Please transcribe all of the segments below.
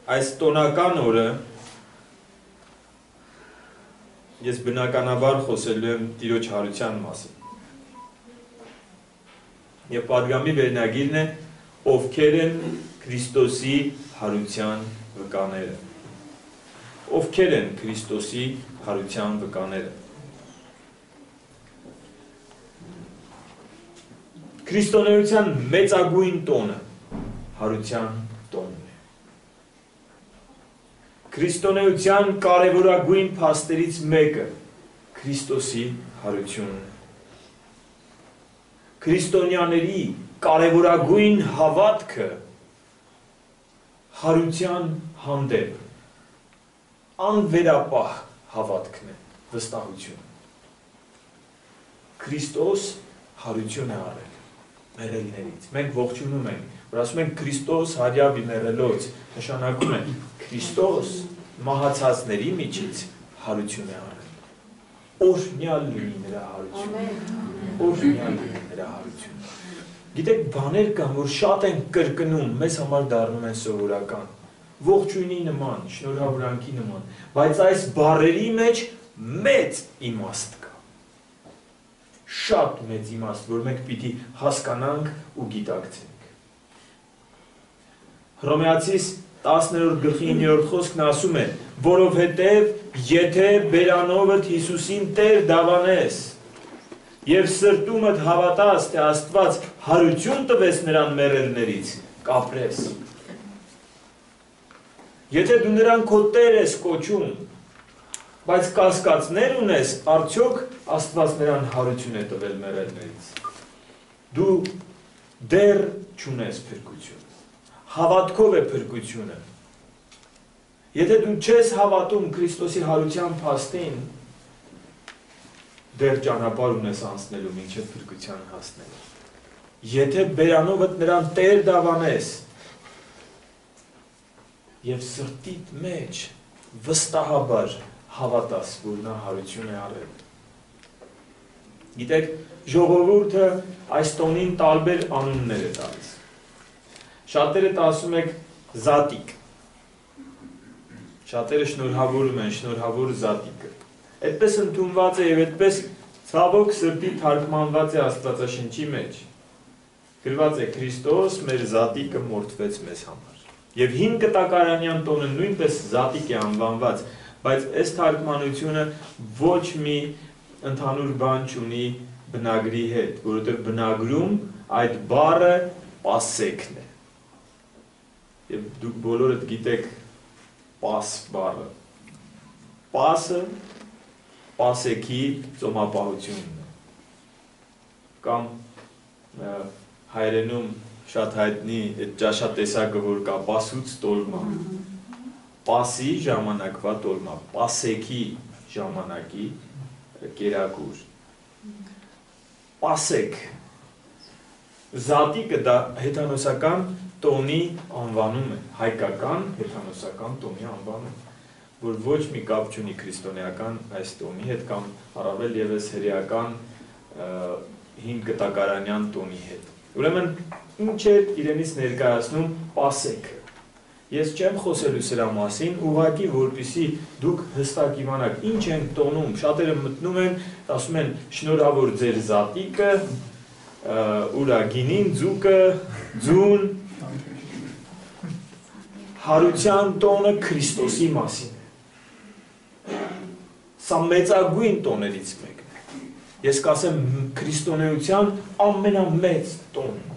այս տոնական օրը ես բնականաբար խոսելու եմ Տիրոջ հարության մասին։ Եվ պատգամի վերնագիրն է ովքեր են Քրիստոսի հարության վկաները։ Ովքեր են Քրիստոսի հարության վկաները։ Քրիստոնեության մեծագույն տոնը հարության տոնն է։ Քրիստոնեության կարևորագույն փաստերից մեկը Քրիստոսի հարությունն է։ Քրիստոնյաների կարևորագույն հավատքը հարության հանդեպ անվերապահ հավատքն է, վստահություն։ Քրիստոս հարություն է առել մեռելներից։ Մենք ողջունում ենք, որ ասում ենք Քրիստոս հարյավ մեռելոց, նշանակում է Քրիստոս մահացածների միջից հարություն է առել։ Օրհնյալ լինի նրա հարությունը։ Օրհնյալ լինի նրա հարությունը։ Գիտեք, բաներ կան, որ շատ են կրկնում, մեզ համար դառնում են սովորական, ողջույնի նման, շնորհավորանքի նման, բայց այս բառերի մեջ մեծ իմաստ կա։ Շատ մեծ իմաստ, որ մենք պիտի հասկանանք ու գիտակցենք։ Հռոմեացիս 10-րդ գլխի 9-րդ խոսքն ասում է, որովհետև եթե բերանովդ Հիսուսին Տեր դավանես և սրտումդ հավատաս, թե Աստված հարություն տվեց նրան մեռելներից, կապրես։ Եթե դու նրան քո Տեր ես կոչում, բայց կասկածներ ունես, արդյոք Աստված նրան հարություն է տվել մեռելներից։ Դու դեռ չունես փրկություն։ Հավատքով է փրկությունը։ Եթե դու չես հավատում Քրիստոսի հարության փաստին, դեռ ճանապարհ ունես անցնելու մինչև փրկության հասնելու։ Եթե բերանովդ նրան Տեր դավանես և սրտիդ մեջ վստահաբար հավատաս, որ նա հարություն է առել։ Գիտեք, ժողովուրդը այս տոնին տարբեր անուններ է տալիս։ Շատերը ասում եք զատիկ։ Շատերը շնորհավորում են շնորհավոր զատիկը։ Այդպես ընդունված է և այդպես ցավոք սրտի թարգմանված է Աստվածաշնչի մեջ։ Գրված է Քրիստոս մեր զատիկը մորթվեց մեզ համար։ Եվ հին կտակարանյան տոնը նույնպես զատիկ է անվանված, բայց այս թարգմանությունը ոչ մի ընդհանուր բան չունի բնագրի հետ, որովհետև բնագրում այդ բառը պասեքն է։ Եվ դուք բոլորդ գիտեք պաս բառը։ Պասը պասեքի ծոմապահությունն է։ Կամ հայերենում շատ հայտնի այդ ճաշատեսակը, որ կա պասուց տոլմա։ Պասի ժամանակվա տոլմա, պասեքի ժամանակի կերակուր։ Պասեք։ Զատիկը դա հեթանոսական տոնի անվանում է, հայկական հեթանոսական տոնի անվանում, որ ոչ մի կապ չունի քրիստոնեական այս տոնի հետ կամ առավել ևս հրեական հին կտակարանյան տոնի հետ։ Ուրեմն ինչ է իրենից ներկայացնում պասեքը։ Ես չեմ խոսելու սրա մասին, ուղղակի որպեսզի դուք հստակ իմանաք ինչ են տոնում, շատերը մտնում են, ասում են շնորհավոր ձեր զատիկը, ուրա գինին, ձուկը, ձուն, հարության տոնը Քրիստոսի մասին է։ Սա մեծագույն տոներից մեկն է։ Ես կասեմ քրիստոնեության ամենամեծ տոնը։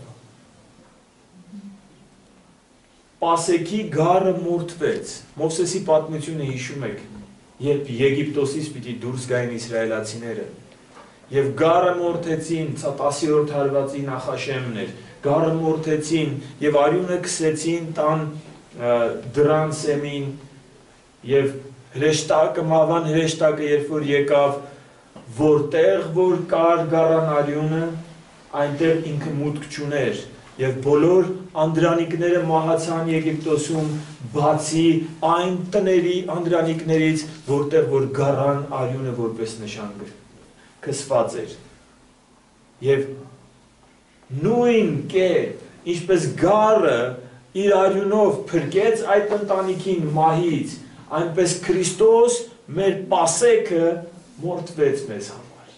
Պասեքի գառը մորթվեց, Մովսեսի պատմությունը հիշում եք, երբ Եգիպտոսից պիտի դուրս գային իսրայելացիները, և գառը մորթեցին, 10-րդ հարվածի նախաշեմն էր, գառը մորթեցին և արյունը քսեցին տան դռան սեմին, և հրեշտակը, մահվան հրեշտակը երբ որ եկավ, որտեղ որ կար գառան արյունը, այնտեղ ինքը մուտք չուներ, և բոլոր անդրանիկները մահացան Եգիպտոսում, բացի այն տների անդրանիկներից, որտեղ որ գառան արյունը որպես նշան քսված էր։ Եվ նույն կերպ, ինչպես գառը իր արյունով փրկեց այդ ընտանիքին մահից, այնպես Քրիստոս մեր պասեքը մորթվեց մեզ համար։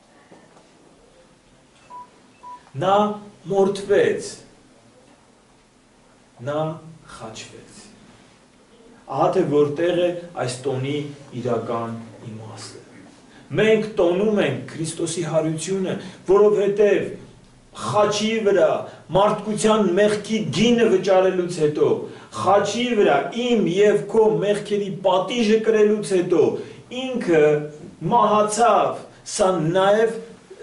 Նա մորթվեց, նա խաչվեց։ Ահա թե որտեղ է այս տոնի իրական իմաստը։ Մենք տոնում ենք Քրիստոսի հարությունը, որովհետև խաչի վրա մարդկության մեղքի գինը վճարելուց հետո, խաչի վրա իմ և քո մեղքերի պատիժը կրելուց հետո, ինքը մահացավ, սա նաև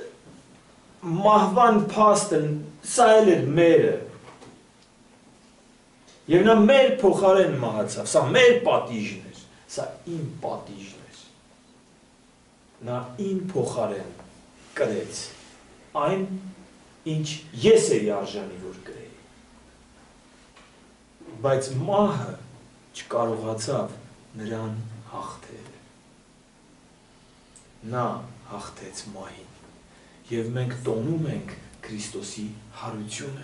մահվան փաստը, սա էլ էր մերը։ Եվ նա մեր փոխարեն մահացավ, սա մեր պատիժն էր, սա իմ պատիժն էր։ Նա իմ փոխարեն կրեց այն, ինչ ես էի արժանի, որ կրեի։ Բայց մահը չկարողացավ նրան հաղթել։ Նա հաղթեց մահին, և մենք տոնում ենք Քրիստոսի հարությունը։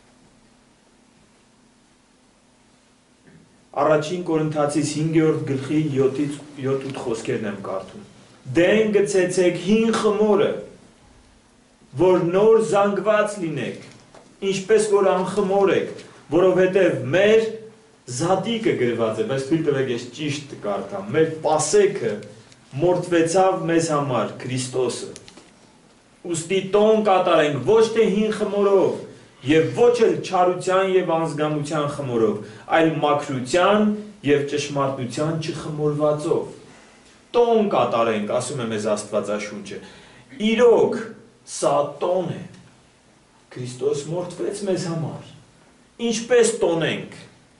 Առաջին Կորինթացիս 5-րդ գլխի 7-8 խոսքերն եմ կարդում։ Դեն գցեցեք հին խմորը, որ նոր զանգված լինեք, ինչպես որ անխմոր եք, որովհետև մեր զատիկը գրված է, բայց թույլ տվեք ես ճիշտ կարդամ, մեր պասեքը մորթվեցավ մեզ համար Քրիստոսը։ Ուստի տոն կատարենք ոչ թե հին խմորով, և ոչ էլ չարության և անզգամության խմորով, այլ մաքրության և ճշմարտության չխմորվածով։ Տոն կատարենք, ասում է մեզ Աստվածաշունչը։ Իրոք, սա տոն է։ Քրիստոս մորթվեց մեզ համար։ Ինչպես տոնենք։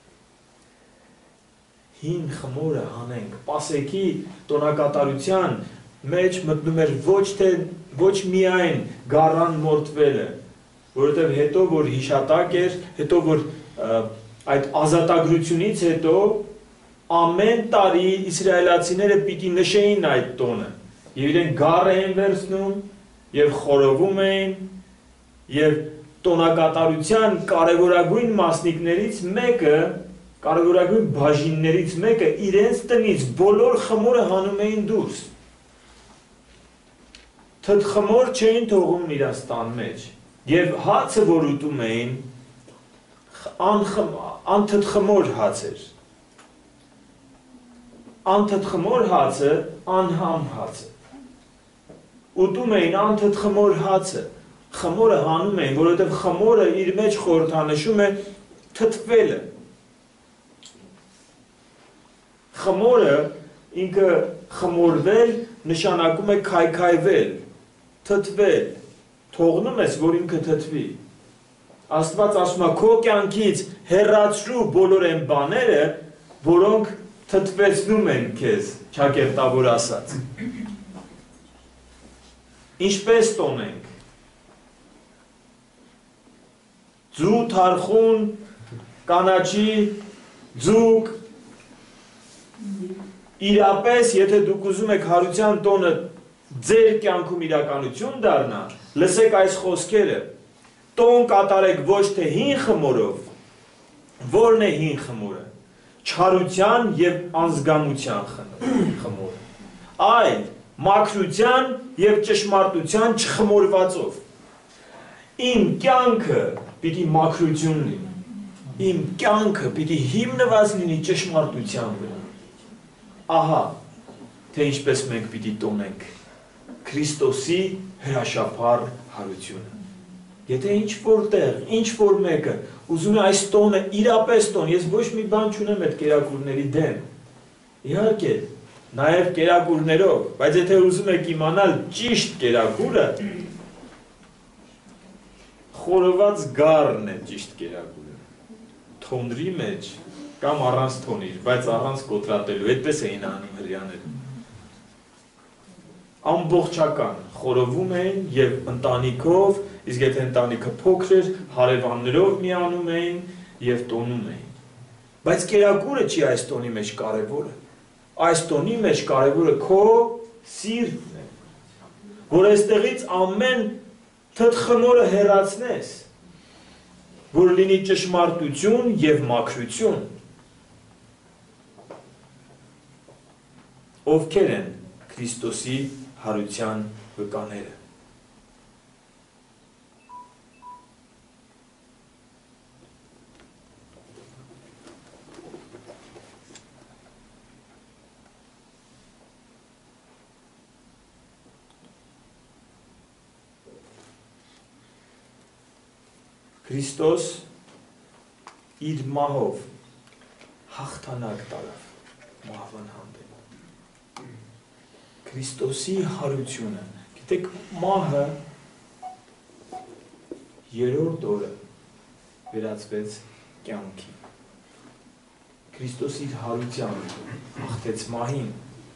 Հին խմորը հանենք։ Պասեքի տոնակատարության մեջ մտնում էր ոչ միայն գառան մորթվելը, որովհետև հետո, որ հիշատակ էր, հետո, որ այդ ազատագրությունից հետո ամեն տարի իսրայելացիները պիտի նշեին այդ տոնը, և իրենք գառ էին վերցնում, և խորովում էին, և տոնակատարության կարևորագույն մասնիկներից մեկը, կարևորագույն բաժիններից մեկը իրենց տնից բոլոր խմորը հանում էին դուրս։ Թթխմոր չէին թողում իրաց տան մեջ, և հացը, որ ուտում էին, անթթխմոր հաց էր։ Անթթխմոր հացը անհամ հաց է։ Ուտում էին անթթխմոր հացը, խմորը հանում էին, որովհետև խմորը իր մեջ խորհրդանշում է թթվելը։ Խմորը ինքը խմորվել նշանակում է քայքայվել, թթվել, թողնում ես, որ ինքը թթվի։ Աստված ասում է, քո կյանքից հեռացրու բոլոր այն բաները, որոնք թթվեցնում են քեզ, ճակերտավոր ասած։ Ինչպես տոնենք։ Ձու, թարխուն, կանաչի, ձուկ, իրապես, եթե դուք ուզում եք հարության տոնը ձեր կյանքում իրականություն դառնա, լսեք այս խոսքերը, տոն կատարեք ոչ թե հին խմորով, որն է հին խմորը, չարության և անզգամության խմորը, այլ մաքրության և ճշմարտության չխմորվածով։ Իմ կյանքը պիտի մաքրություն լինի, իմ կյանքը պիտի հիմնված լինի ճշմարտության վրա։ Ահա, թե ինչպես մենք պիտի տոնենք Քրիստոսի հրաշափառ հարությունը։ Եթե ինչ-որ տեղ, ինչ-որ մեկը ուզում է այս տոնը իրապես տոն, ես ոչ մի բան չունեմ այդ կերակուրների դեմ։ Իհարկե, նաև կերակուրներով, բայց եթե ուզում եք իմանալ ճիշտ կերակուրը, խորոված գառն է ճիշտ կերակուրը։ Թոնրի մեջ կամ առանց թոնիր, բայց առանց կոտրատելու, այդպես էին անում հրեաները։ Ամբողջական խորովում էին և ընտանիքով, իսկ եթե ընտանիքը փոքր էր, հարևաններով միանում էին և տոնում էին։ Բայց կերակուրը չի այս տոնի մեջ կարևորը։ Այս տոնի մեջ կարևորը քո սիրտն է, որ այստեղից ամեն թթխմորը հեռացնես, որ լինի ճշմարտություն եւ մաքրություն։ Ովքեր են Քրիստոսի հարության վկաները։ Քրիստոս իր մահով հաղթանակ տարավ մահվան հանդեպ։ Քրիստոսի հարությունը, գիտեք, մահը երրորդ օրը վերածվեց կյանքի։ Քրիստոս իր հարությամբ հաղթեց մահին,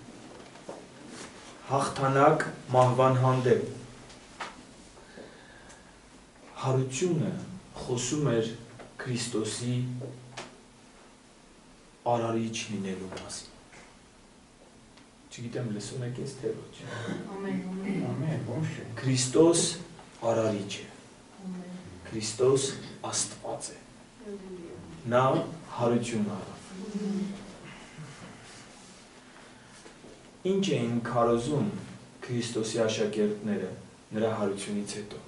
հաղթանակ մահվան հանդեպ։ Հարությունը խոսում էր Քրիստոսի արարիչ լինելու մասին։ Չգիտեմ լսում եք ես թե ոչ։ Ամեն։ Քրիստոս արարիչ է։ Քրիստոս Աստված է։ Նա հարություն արավ։ Ինչ էին քարոզում Քրիստոսի աշակերտները նրա հարությունից հետո։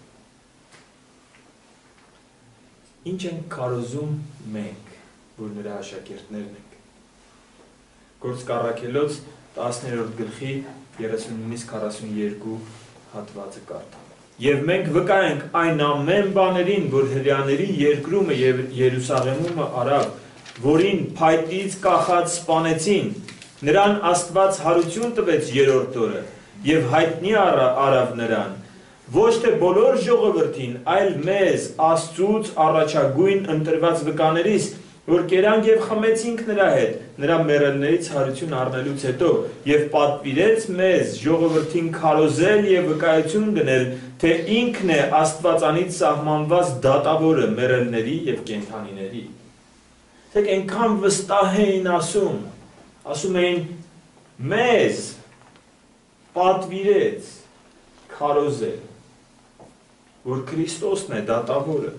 Ինչ են քարոզում մենք, որ նրա աշակերտներն ենք։ Գործք Առաքելոց 10-րդ գլխի 39-42 հատվածը կարդամ։ Եվ մենք վկա ենք այն ամեն բաներին, որ հրեաների երկրումը եւ Երուսաղեմումը արավ, որին փայտից կախած սպանեցին, նրան Աստված հարություն տվեց երրորդ օրը եւ հայտնի արավ նրան, ոչ թե բոլոր ժողովրդին, այլ մեզ Աստծուց առաջագույն ընտրված վկաներիս, որ կերանք եւ խմեցինք նրա հետ, նրա մեռելներից հարություն առնելուց հետո, եւ պատվիրեց մեզ ժողովրդին քարոզել եւ վկայություն դնել, թե ինքն է Աստվածանից սահմանված դատավորը մեռելների եւ կենդանիների։ Դեք այնքան վստահ էին ասում էին մեզ պատվիրեց քարոզել, որ Քրիստոսն է դատավորը։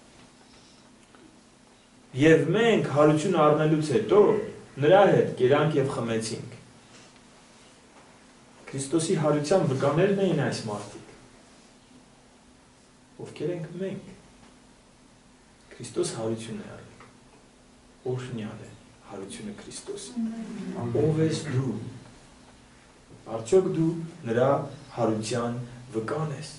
Եվ մենք հարություն առնելուց հետո նրա հետ կերանք եւ խմեցինք։ Քրիստոսի հարության վկաներն էին այս մարդիկ։ Ովքեր ենք մենք։ Քրիստոս հարություն է արել։ Օրհնյալ է հարությունը Քրիստոսի։ Ով ես դու։ Արդյոք դու նրա հարության վկան ես։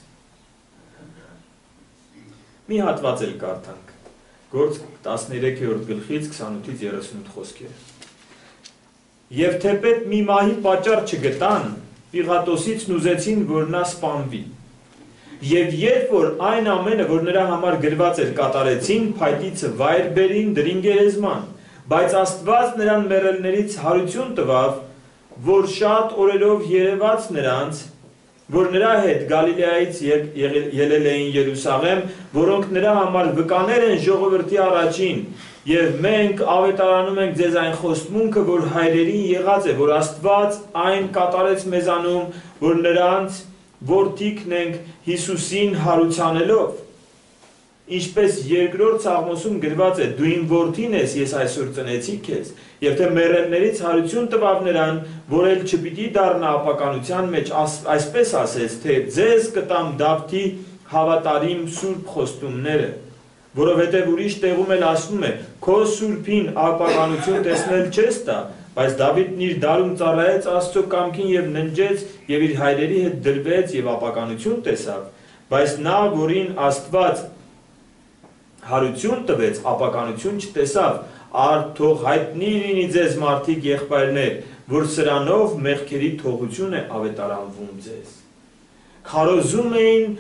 Մի հատված էլ կարդանք։ Գործք 13-րդ գլխից 28-ից 38 խոսքերը։ Եվ թեպետ մի մահի պատճառ չգտան, Պիղատոսից նուզեցին, որ նա սպանվի։ Եվ երբ որ այն ամենը, որ նրա համար գրված էր, կատարեցին, փայտիցը վայր բերին, դրին գերեզման, բայց Աստված նրան մեռելներից հարություն տվավ, որ շատ օրերով երևաց նրանց, որ նրա հետ Գալիլեայից ելել էին Երուսաղեմ, որոնք նրա համար վկաներ են ժողովրդի առաջին, եւ մենք ավետարանում ենք ձեզ այն խոստմունքը, որ հայրերին եղած է, որ Աստված այն կատարեց մեզանում, որ նրանց որդիքն ենք Հիսուսին հարուցանելով, ինչպես երկրորդ Սաղմոսում գրված է, դու իմ որդին ես, ես այսօր ծնեցի քեզ, եւ թե մեռելներից հարություն տվավ նրան, որ էլ չպիտի դառնա ապականության մեջ, այսպես ասեց, թե ձեզ կտամ Դավթի հավատարիմ սուրբ խոստումները, որովհետև ուրիշ տեղում էլ ասվում է, քո սուրբին ապականություն տեսնել չես տա, բայց Դավիթն իր դարում ծառայեց Աստծո կամքին եւ ննջեց եւ իր հայրերի հետ դրվեց եւ ապականություն տեսավ, բայց նա, որին Աստված հարություն տվեց, ապականություն չտեսավ, թող հայտնի լինի ձեզ մարդիկ եղբայրներ, որ սրանով մեղքերի թողություն է ավետարանվում ձեզ։ Քարոզում էին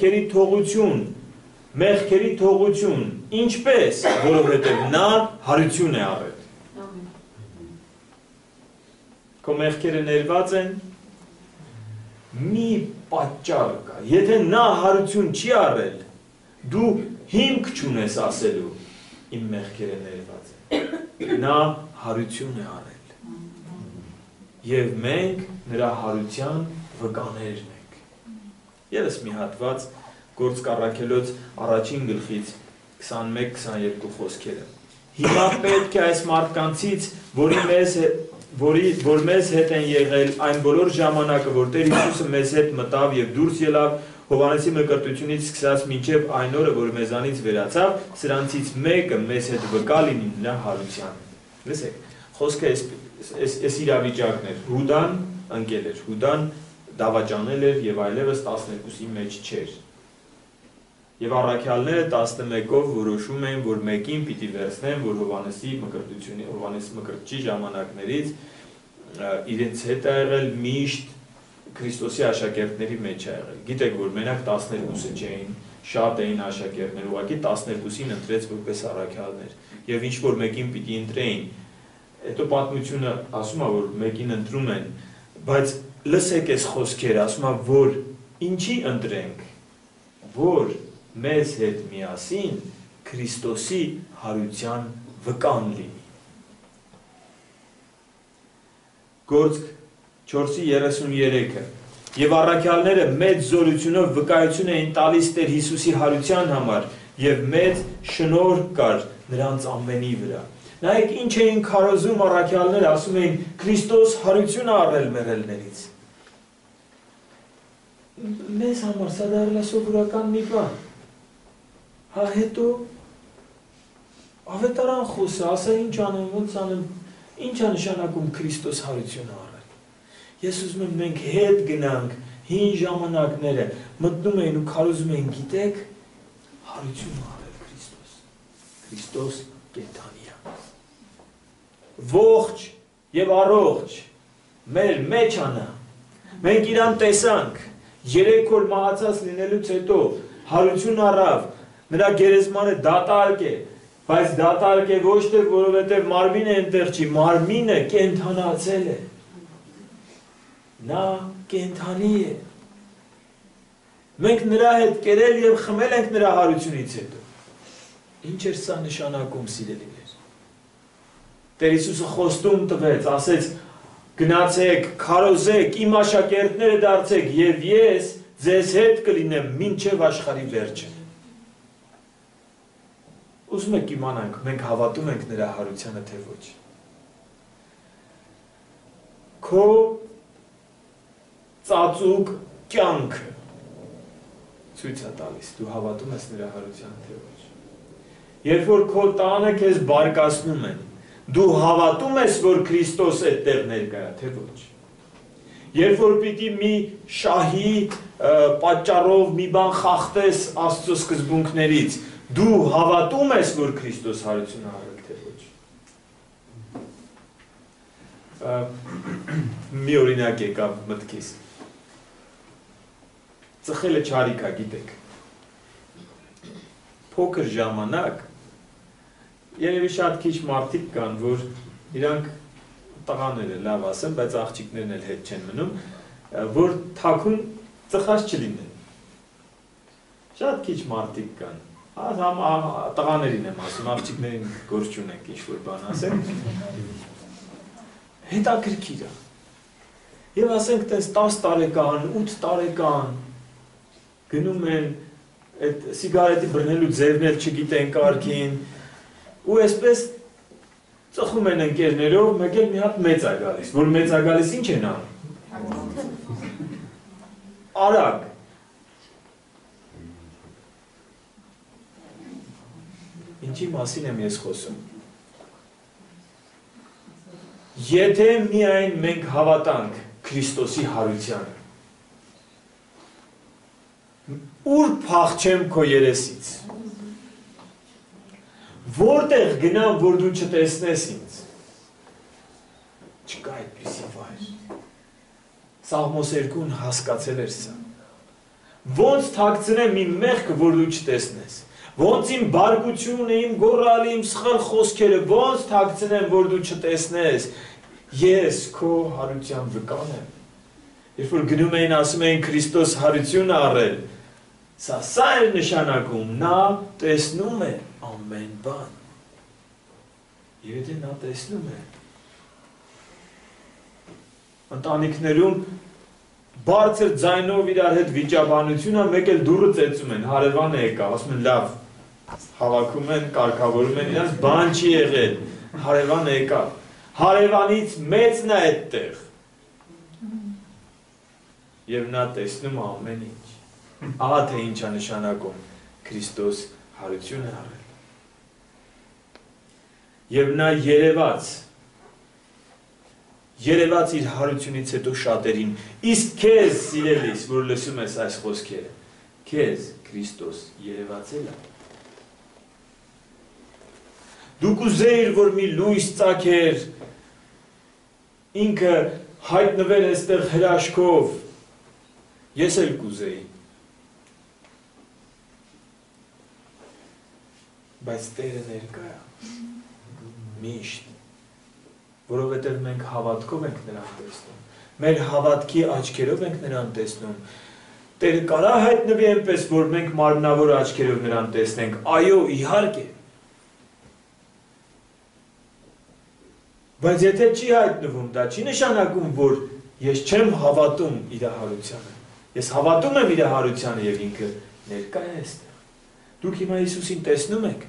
մեղքերի թողություն, ինչպես, որովհետև նա հարություն է առել։ Քո մեղքերը ներված են, մի պատճառ կա, եթե նա հարություն չի առել, դու հիմք չունես ասելու, իմ մեղքերը ներված են, նա հարություն է առել, և մենք նրա հարության վկաներն ենք։ ԵՒս մի հատված, Գործք Առաքելոց առաջին գլխից 21-22 խոսքերը։ Հիմա պետք է այս մարդկանցից, որ մեզ հետ են եղել այն բոլոր ժամանակը, որ Տեր Հիսուսը մեզ հետ մտավ եւ դուրս ելավ Հովհաննեսի մկրտությունից սկսած մինչև այն օրը, որ մեզանից վերացավ, սրանցից մեկը մեզ հետ վկա լինի նրա հարությանը։ Լսեք, խոսքը այս իրավիճակն էր։ Հուդան ընկել էր, Հուդան դավաճանել էր եւ այլևս 12-ի մեջ չէր։ Եվ առաքյալները 11-ով որոշում էին, որ մեկին պիտի վերցնեն, որ Հովհաննեսի մկրտչի ժամանակներից իրենց հետ է եղել միշտ Քրիստոսի աշակերտների մեջ է եղել։ Գիտեք, որ մենակ 12-ը չէին, շատ էին աշակերտներ, ուղղակի 12-ին ընտրեց որպես առաքյալներ։ Եվ ինչ որ մեկին պիտի ընտրեին, հետո պատմությունը ասում է, որ մեկին ընտրում են, բայց լսեք այս խոսքերը, ասում է, որ ինչի ընտրենք, որ մեզ հետ միասին Քրիստոսի հարության վկան լինի։ Գործք 4:33-ը Եվ առաքյալները մեծ զորությունով վկայություն էին տալիս Տեր Հիսուսի հարության համար եւ մեծ շնորհք կար նրանց ամենի վրա։ Նայեք ինչ էին քարոզում առաքյալները, ասում էին Քրիստոս հարություն է առել մեռելներից։ Մեզ համար սա դառնա սովորական մի բան։ Հա հետո ավետարան խոսը, ասա ինչ անեմ, ոնց անեմ, ինչ է նշանակում Քրիստոս հարություն առել։ Ես ուզում եմ մենք հետ գնանք հին ժամանակները, մտնում էին ու քարոզում էին, գիտեք, հարություն առել Քրիստոս։ Քրիստոս կենդանի է։ Ողջ եւ առողջ մեր մեջ անա։ Մենք իրան տեսանք, 3 օր մահացած լինելուց հետո հարություն առավ, նրա գերեզմանը դատարկ է, բայց դատարկ է ոչ թե որովհետև մարմինը այնտեղ չի, մարմինը կենդանացել է։ Նա կենդանի է։ Մենք նրա հետ կերել եւ խմել ենք նրա հարությունից հետո։ Ինչ էր սա նշանակում, սիրելիներ։ Տեր Հիսուսը խոստում տվեց, ասեց. գնացեք, քարոզեք, իմ աշակերտները դարձեք եւ ես ձեզ հետ կլինեմ մինչեւ աշխարհի վերջը։ Ուզում եք իմանանք, մենք հավատում ենք նրա հարությանը թե ոչ։ Քո ծածուկ կյանքը ցույց է տալիս, դու հավատում ես նրա հարությանը թե ոչ։ Երբ որ քո տանը քեզ բարկացնում են, դու հավատում ես, որ Քրիստոս այդտեղ ներկա է, թե ոչ։ Երբ որ պիտի մի շահի պատճառով մի բան խախտես Աստծո սկզբունքներից, դու հավատում ես, որ Քրիստոս հարություն արել, թե ոչ։ Մի օրինակ եկավ մտքիս։ Ծխելը չարիք է, գիտեք։ Փոքր ժամանակ երևի շատ քիչ մարդիկ կան, որ իրանք տղաները լավ ասեմ, բայց աղջիկներն էլ հետ չեն մնում, որ թաքուն ծխած չլինեն։ Շատ քիչ մարդիկ կան։ Տղաներին եմ ասում, աղջիկներին գործ չունենք ինչ-որ բան ասենք։ Հետաքրքիր է։ Եվ ասենք տես 10 տարեկան, 8 տարեկան գնում են այդ սիգարետի բռնելու ձևն էլ չգիտեն կարգին ու այսպես ծխում են ընկերներով, մեկ էլ մի հատ մեծ է գալիս, որ մեծ է գալիս ինչ են անում։ Արագ։ Ինչի մասին եմ ես խոսում։ Եթե միայն մենք հավատանք Քրիստոսի հարությանը, ուր փախչեմ քո երեսից, որտեղ գնամ, որ դու չտեսնես ինձ, չկա այդպիսի վայր։ Սաղմոս 2-ն հասկացել էր սա։ Ոնց թաքցնեմ իմ մեղքը, որ դու չտեսնես, ոնց իմ բարկությունը, իմ գոռալը, իմ սխալ խոսքերը, ոնց թաքցնեմ, որ դու չտեսնես, ես քո հարության վկան եմ։ Երբ որ գնում էին ասում էին Քրիստոս հարություն առել, սա էր նշանակում, նա տեսնում է ամեն բան։ Եվ եթե նա տեսնում է, ընտանիքներում բարձր ձայնով իրար հետ վիճաբանությունը, մեկ էլ դուռը ծեծում են, հարևանը եկավ, ասում են լավ, Հավաքում են, կարգավորում են իրանց, բան չի եղել, հարևան եկավ, հարևանից մեծն է այդտեղ, և նա տեսնում ամեն ինչ, ահա թե ինչ է նշանակում Քրիստոս հարություն է արել, և նա երևաց իր հարությունից հետո շատերին, իսկ քեզ սիրելիս, որ լսում ես այս խոսքերը, քեզ Քրիստոս երևացել է, դու կուզեիր, որ մի լույս ծագեր, ինքը հայտնվել էստեղ հրաշքով, ես էլ կուզեի, բայց Տերը ներկա է, միշտ, որովհետև մենք հավատքով ենք նրան տեսնում, մեր հավատքի աչքերով ենք նրան տեսնում, Տերը կարա հայտնվի այնպես, որ մենք մարմնավոր աչքերով նրան տեսնենք, այո, իհարկե, բայց եթե չի հայտնվում, դա չի նշանակում, որ ես չեմ հավատում իր հարությանը, ես հավատում եմ իր հարությանը և ինքը ներկա է այստեղ, դուք հիմա Հիսուսին տեսնում եք,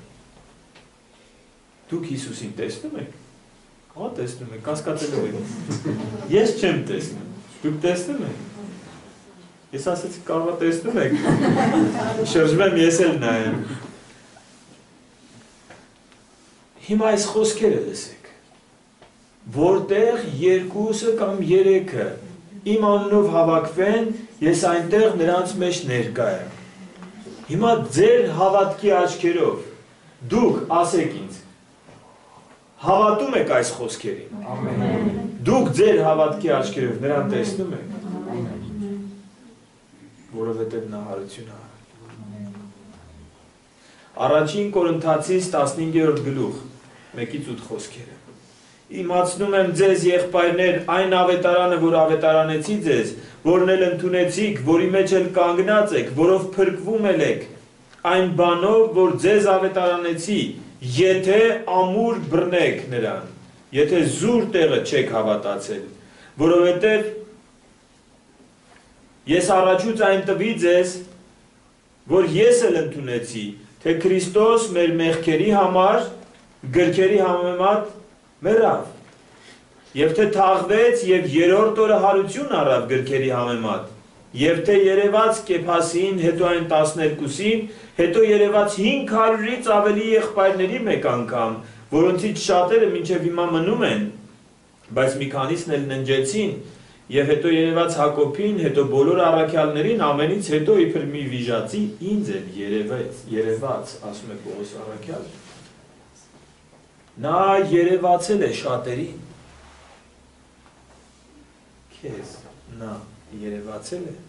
դուք Հիսուսին տեսնում եք, հա տեսնում եք, կասկածելով եք, ես չեմ տեսնում, դուք տեսնում եք, ես ասեցի կարողա տեսնում եք, շրջում եմ ես էլ նայեմ, հիմա այս խոսքերը լսեք, որտեղ երկուսը կամ երեքը իմ անունով հավաքվեն, ես այնտեղ նրանց մեջ ներկա եմ, հիմա ձեր հավատքի աչքերով, դուք ասեք ինձ, հավատում եք այս խոսքերին, դուք ձեր հավատքի աչքերով նրան տեսնում եք, որովհետև նա հարություն է արել։ Առաջին Կորինթացիս 15-րդ գլուխ, 1-8 խոսքերը։ Իմացնում եմ ձեզ եղբայրներ այն ավետարանը, որ ավետարանեցի ձեզ, որն էլ ընդունեցիք, որի մեջ էլ կանգնած եք, որով փրկվում եք, այն բանով, որ ձեզ ավետարանեցի, եթե ամուր բռնեք նրան, եթե զուր տեղը չեք հավատացել, որովհետև ես առաջուց այն տվի ձեզ, որ ես էլ ընդունեցի, թե Քրիստոս մեր մեղքերի համար գրքերի համեմատ մեռավ, և թե թաղվեց և երրորդ օրը հարություն առավ գրքերի համեմատ, և թե երևաց Կեփասին, հետո այն 12-ին, հետո երևաց 500-ից ավելի եղբայրների մեկ անգամ, որոնցից շատերը մինչև հիմա մնում են, բայց մի քանիսն էլ ննջեցին, և հետո երևաց Հակոբին, հետո բոլոր առաքյալներին, ամենից հետո իբր մի վիժացի ինձ էլ երևաց, ասում է Պողոս առաքյալը, նա երևացել է շատերին, քեզ նա երևացել է,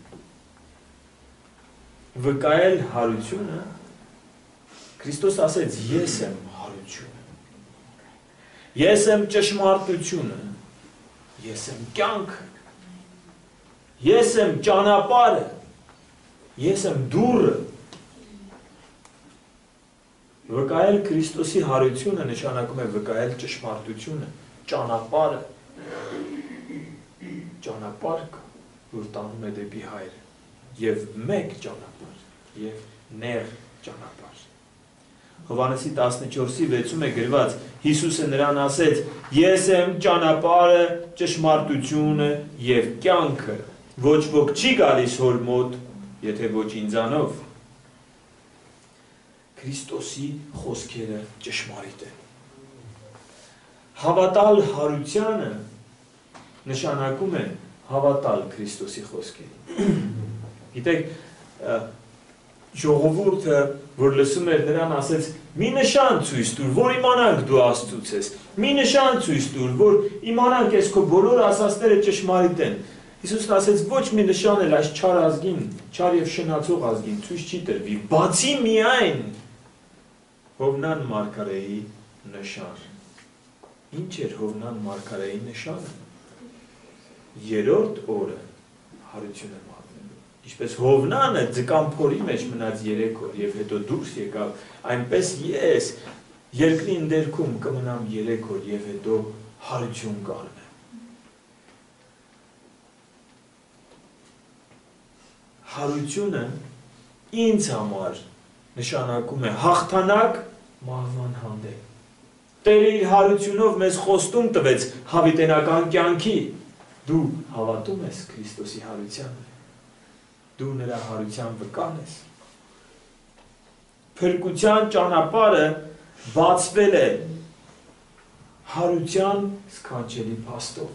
վկայել հարությունը, Քրիստոս ասեց, ես եմ հարությունը, ես եմ ճշմարտությունը, ես եմ կյանքը, ես եմ ճանապարհը, ես եմ դուռը, վկայել Քրիստոսի հարությունը նշանակում է վկայել ճշմարտությունը, ճանապարհը, ճանապարհ կա, որ տանում է դեպի Հայրը, և մեկ ճանապարհ, և նեղ ճանապարհ։ Հովհաննեսի 14:6-ում է գրված, Հիսուսը նրան ասեց, ես եմ ճանապարհը, ճշմարտությունը և կյանքը, ոչ ոք չի գալիս հոր մոտ, եթե ոչ ինձանով։ Քրիստոսի խոսքերը ճշմարիտ են։ Հավատալ հարությանը նշանակում է հավատալ Քրիստոսի խոսքերին։ Գիտեք, ժողովուրդը, որ լսում էր նրան, ասեց, մի նշան ցույց տուր, որ իմանանք դու Աստծուց ես, մի նշան ցույց տուր, որ իմանանք ես քո բոլոր ասածները ճշմարիտ են։ Հիսուսն ասեց, ոչ մի նշան էլ այս չար ազգին, չար և շնացող ազգին ցույց չի տրվի, բացի միայն Հովնան մարգարեի նշան։ Ինչ էր Հովնան մարգարեի նշանը։ Երրորդ օրը հարություն է մատնելու։ Ինչպես Հովնանը ձկան փորի մեջ մնաց 3 օր և հետո դուրս եկավ, այնպես ես երկրի ընդերքում կմնամ 3 օր և հետո հարություն կառնեմ։ Հարությունը ինձ համար նշանակում է հաղթանակ մահվան հանդեպ։ Տերը իր հարությունով մեզ խոստում տվեց հավիտենական կյանքի։ Դու հավատում ես Քրիստոսի հարությանը։ Դու նրա հարության վկան ես։ Փրկության ճանապարհը բացվել է հարության սքանչելի փաստով։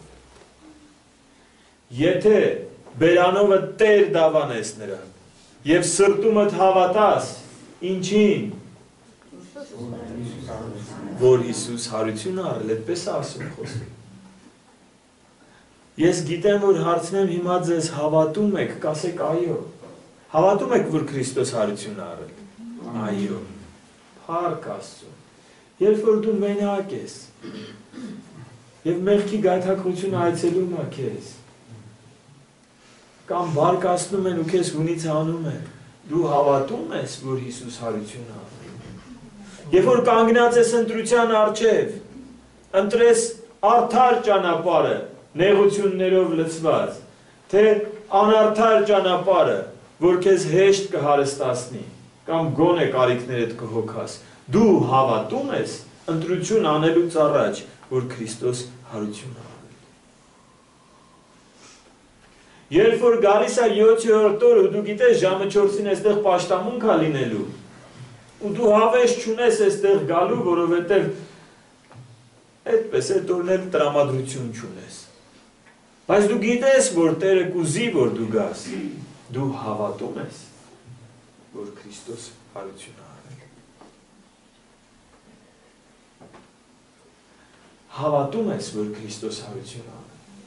Եթե բերանովը Տեր դավանես նրան եւ սրտումդ հավատաս, ինչին, որ Հիսուս հարություն առել, այդպես է ասում խոսքը։ Ես գիտեմ, որ հարցնեմ հիմա ձեզ հավատում եք, կասեք այո։ Հավատում եք, որ Քրիստոս հարություն առել։ Այո։ Փառք Աստծո։ Երբ որ դու մենակ ես եւ մեղքի գայթակղությունը այցելում է քեզ, կամ բարկացնում են ու քեզ հունից հանում են, դու հավատում ես, որ Հիսուս հարություն առել։ Երբ որ կանգնած ես ընտրության առջև, ընտրես արդար ճանապարհը, նեղություններով լցված, թե անարդար ճանապարհը, որ քեզ հեշտ կհարստացնի, կամ գոնե կարիքներդ կհոգաս, դու հավատում ես ընտրություն անելուց առաջ, որ Քրիստոս հարություն առել։ Երբ որ գալիս է 7-րդ օրը ու դու գիտես ժամը 4-ին այստեղ պաշտամունք է լինելու, ու դու հավես չունես այստեղ գալու, որովհետև այդպես այդ օրն էլ տրամադրություն չունես։ Բայց դու գիտես, որ Տերը կուզի, որ դու գաս, դու հավատում ես, որ Քրիստոս հարություն է առել։ Հավատում ես, որ Քրիստոս հարություն է առել։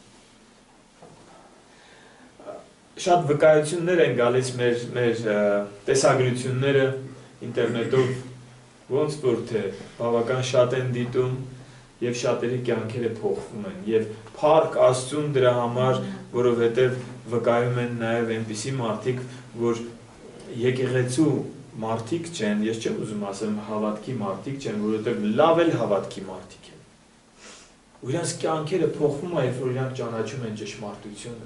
Շատ վկայություններ են գալիս մեր տեսագրությունները ինտերնետով, ոնց որ թե բավական շատ են դիտում և շատերի կյանքերը փոխվում են, և փառք Աստծուն դրա համար, որովհետև վկայում են նաև այնպիսի մարդիկ, որ եկեղեցու մարդիկ չեն, ես չեմ ուզում ասեմ հավատքի մարդիկ չեն, որովհետև լավ էլ հավատքի մարդիկ են։ Ու իրանց կյանքերը փոխվում է, երբ որ իրանք ճանաչում են ճշմարտությունը։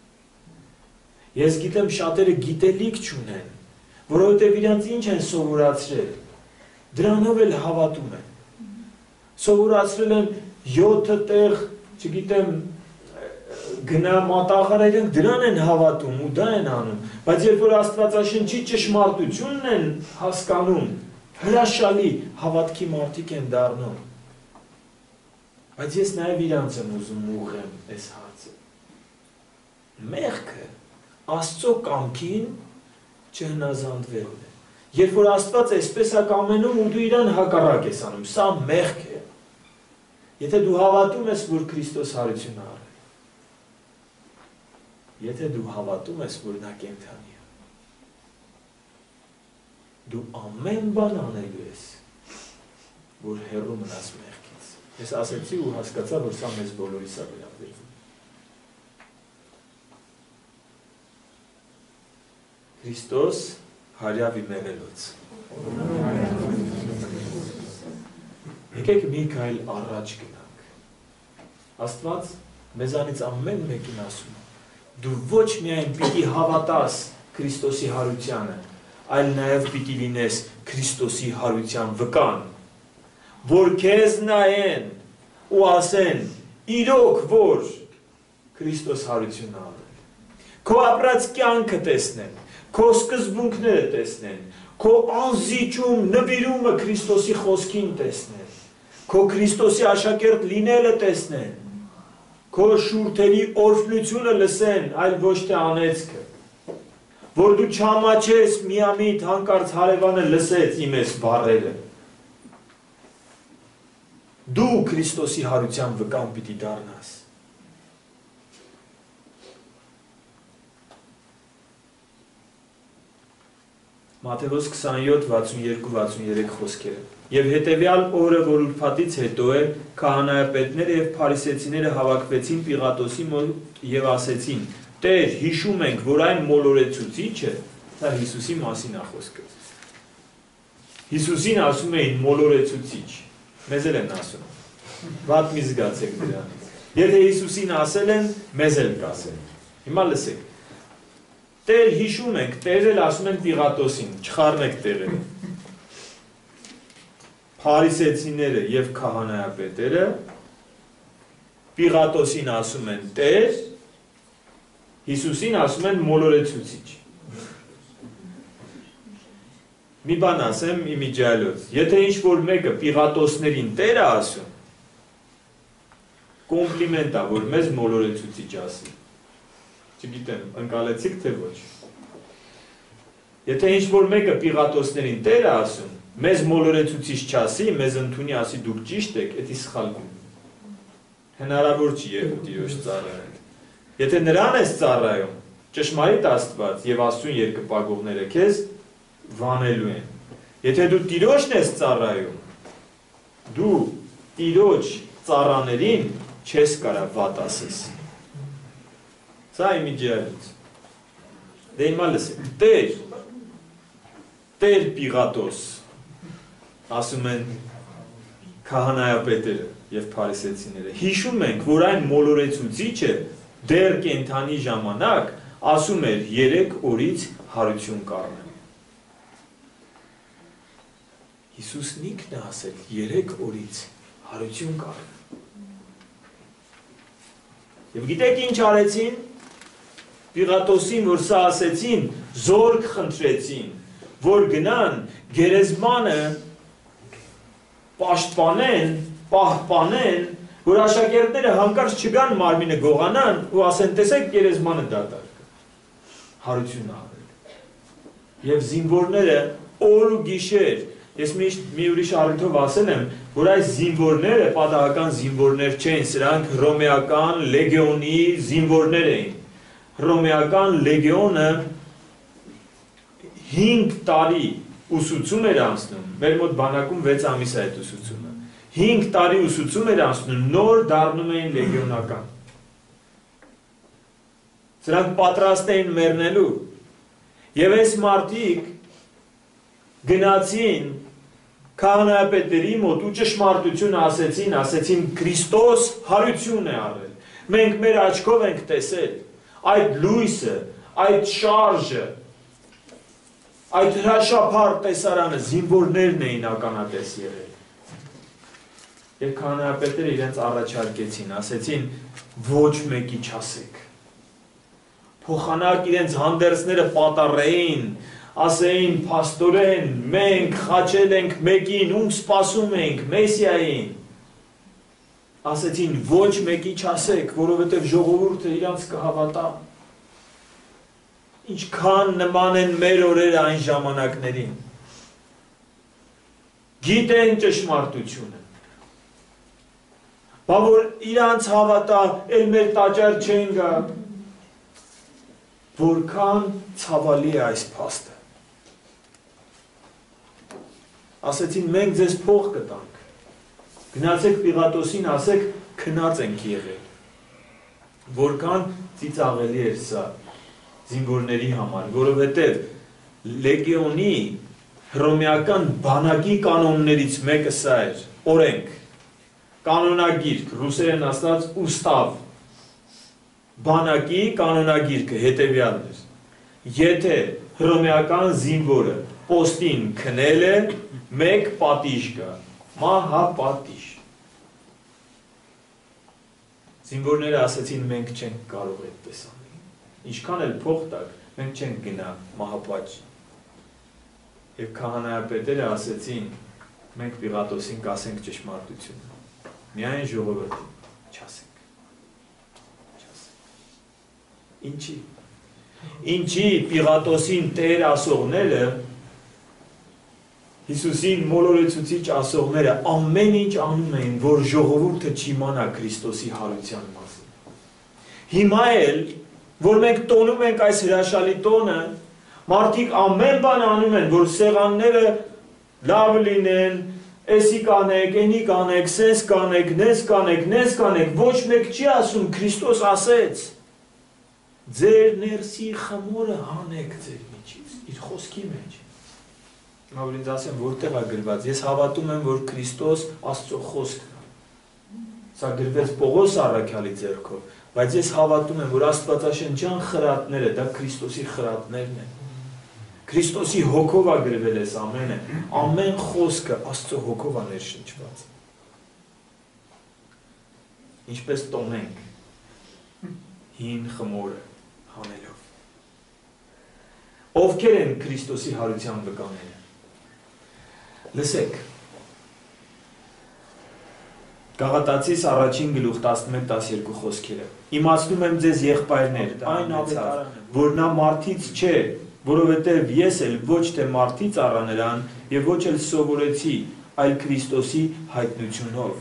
Ես գիտեմ շատերը գիտելիք չունեն, որովհետև իրանց ինչ են սովորացրել, դրանով էլ հավատում են։ Սովորացրել են 7 տեղ, չգիտեմ, գնա մատաղար իրենք դրան են հավատում ու դա են անում, բայց երբ որ Աստվածաշնչի ճշմարտությունն են հասկանում, հրաշալի հավատքի մարդիկ են դառնում։ Բայց ես նաև իրանց եմ ուզում ուղղեմ այս հարցը։ Մեղքը Աստծո կամքին չհնազանդվելն է։ Երբ որ Աստված այսպես է կամենում ու դու իրան հակառակ ես անում, սա մեղք է։ Եթե դու հավատում ես, որ Քրիստոս հարություն է առել, եթե դու հավատում ես, որ նա կենդանի է, դու ամեն բան անելու ես, որ հեռու մնաս մեղքից։ Ես ասեցի ու հասկացա, որ սա մեզ բոլորիս է վերաբերվում։ Քրիստոս հարյավի մեղելոց։ Եկեք մի քայլ առաջ գնանք։ Աստված մեզանից ամեն մեկին ասում է, դու ոչ միայն պիտի հավատաս Քրիստոսի հարությանը, այլ նաև պիտի լինես Քրիստոսի հարության վկան, որ քեզ նայեն ու ասեն, իրոք որ Քրիստոս հարություն է առել։ Քո ապրած կյանքը տեսնեն, քո սկզբունքները տեսնեն, քո անզիջում նվիրումը Քրիստոսի խոսքին տեսնեն, քո Քրիստոսի աշակերտ լինելը տեսնեն, քո շուրթերի օրհնությունը լսեն, այլ ոչ թե անեծքը, որ դու չամաչես միամիտ հանկարծ հարևանը լսեց իմ այս բառերը։ Դու Քրիստոսի հարության վկան պիտի դառնաս։ Մատթեոս 27:62-63 խոսքերը։ Եվ հետևյալ օրը, որ ուրբաթից հետո է, քահանայապետները եւ փարիսեցիները հավաքվեցին Պիղատոսի մոտ եւ ասեցին. Տեր, հիշում ենք, որ այն մոլորեցուցիչը, դա Հիսուսի մասին է խոսքը։ Հիսուսին ասում էին մոլորեցուցիչ։ Մեզ էլ են ասում։ Վատ մի զգացեք դրանից։ Եթե Հիսուսին ասել են, մեզ էլ կասեն։ Հիմա լսեք։ Տեր հիշում ենք, Տերել ասում են Պիղատոսին, չխառնեք Տերել։ Փարիսեցիները եւ քահանայապետերը Պիղատոսին ասում են Տեր, Հիսուսին ասում են մոլորեցուցիչ։ Մի բան ասեմ իմիջիալոց, եթե ինչ-որ մեկը Պիղատոսներին Տեր է ասում, կոմպլիմենտ է, որ մեզ մոլորեցուցիչ ասի։ Չգիտեմ, ընկալեցիք թե ոչ։ Եթե ինչ-որ մեկը Պիղատոսներին Տեր է ասում, մեզ մոլորեցուցիչ չասի, մեզ ընդունի ասի դուք ճիշտ եք, դա սխալ կում։ Հնարավոր չի Տիրոջ ծառայել։ Եթե նրան ես ծառայում, ճշմարիտ Աստված եւ Աստծուն երկպագողները քեզ վանելու են։ Եթե դու Տիրոջն ես ծառայում, դու Տիրոջ ծառաներին չես կարող վատ ասես։ Սա իմիջիալից։ Դե հիմա լսեք, Տեր Պիղատոս, ասում են քահանայապետերը եւ փարիսեցիները, հիշում ենք, որ այն մոլորեցուցիչը դեռ կենդանի ժամանակ ասում էր 3 օրից հարություն կառնեմ։ Հիսուսն ինքն է ասել 3 օրից հարություն կառնեմ։ Եվ գիտեք ինչ արեցին։ Պիղատոսին, որ սա ասեցին, զորք խնդրեցին, որ գնան գերեզմանը պաշտպանեն, պահպանեն, որ աշակերտները հանկարծ չգան մարմինը գողանան ու ասեն, տեսեք գերեզմանը դատարկ, հարություն արել։ Եվ զինվորները օր ու գիշեր, ես մի ուրիշ առիթով ասել եմ, որ այս զինվորները պատահական զինվորներ չեն, սրանք հռոմեական լեգիոնի զինվորներ էին։ Հռոմեական լեգիոնը 5 տարի ուսուցում էր անցնում, մեր մոտ բանակում 6 ամիս է այդ ուսուցումը, 5 տարի ուսուցում էր անցնում, նոր դառնում էին լեգիոնական։ Սրանք պատրաստ էին մեռնելու, եւ այս մարդիկ գնացին քահանայապետերի մոտ ու ճշմարտություն ասեցին Քրիստոս հարություն է արել, մենք մեր աչքով ենք տեսել, այդ լույսը, այդ շարժը, այդ հրաշափառ տեսարանը զինվորներն էին ականատես եղել։ Եվ քահանայապետերը իրենց առաջարկեցին, ասեցին ոչ մեկի չասեք։ Փոխանակ իրենց հանդերձները պատառեին, ասեին փաստորեն մենք խաչել ենք մեկին, ում սպասում ենք, Մեսիային։ Ասեցին ոչ մեկի չասեք, որովհետև ժողովուրդը իրանց կհավատա։ Ինչքան նման են մեր օրերը այն ժամանակներին։ Գիտեն ճշմարտությունը։ Բա որ իրանց հավատա, էլ մեր տաճար չեն գա։ Որքան ցավալի է այս փաստը։ Ասեցին մենք ձեզ փող կտանք։ Գնացեք Պիղատոսին, ասեք քնած ենք եղել։ Որքան ծիծաղելի էր սա զինվորների համար, որովհետև լեգիոնի հռոմեական բանակի կանոններից մեկը սա էր, օրենք, կանոնագիրք, ռուսերեն ասած ուստավ, բանակի կանոնագիրքը հետևյալն էր, եթե հռոմեական զինվորը պոստին քնել է, մեկ պատիժ կա, մահապատիժ։ Զինվորները ասեցին մենք չենք կարող այդպես անել, ինչքան էլ փող տակ, մենք չենք գնա մահապատիժ։ Եվ քահանայապետերը ասեցին մենք Պիղատոսին կասենք ճշմարտությունը, միայն ժողովրդին չասենք։ Ինչի Պիղատոսին Տեր ասողները, Հիսուսին մոլորեցուցիչ ասողները ամեն ինչ անում էին, որ ժողովուրդը չիմանա Քրիստոսի հարության մասին։ Հիմա էլ, որ մենք տոնում ենք այս հրաշալի տոնը, մարդիկ ամեն բան անում են, որ սեղանները լավ լինեն, էսի կանեք, էնի կանեք, սես կանեք, նես կանեք, նես կանեք, ոչ մեկ չի ասում, Քրիստոս ասեց, ձեր ներսի խմորը հանեք ձեր միջից, իր խոսքի մեջ։ Հիմա որ ինձ ասեմ, որտեղ է գրված, ես հավատում եմ, որ Քրիստոս Աստծո խոսքն է։ Սա գրվեց Պողոս առաքյալի ձեռքով, Բայց ես հավատում եմ, որ Աստվածաշնչյան խրատները դա Քրիստոսի խրատներն են։ Քրիստոսի հոգով է գրվել այս ամենը, ամեն խոսքը Աստծո հոգով է ներշնչված։ Ինչպես տոնենք հին խմորը հանելով։ Ովքեր են Քրիստոսի հարության վկաները։ Լսեք։ Գաղատացիս առաջին գլուխ 11-12 խոսքերը։ Իմացնում եմ ձեզ եղբայրներ, այն ավետարանը, որ նա մարդից չէ, որովհետև ես էլ ոչ թե մարդից առա նրան եւ ոչ էլ սովորեցի, այլ Քրիստոսի հայտնությունով։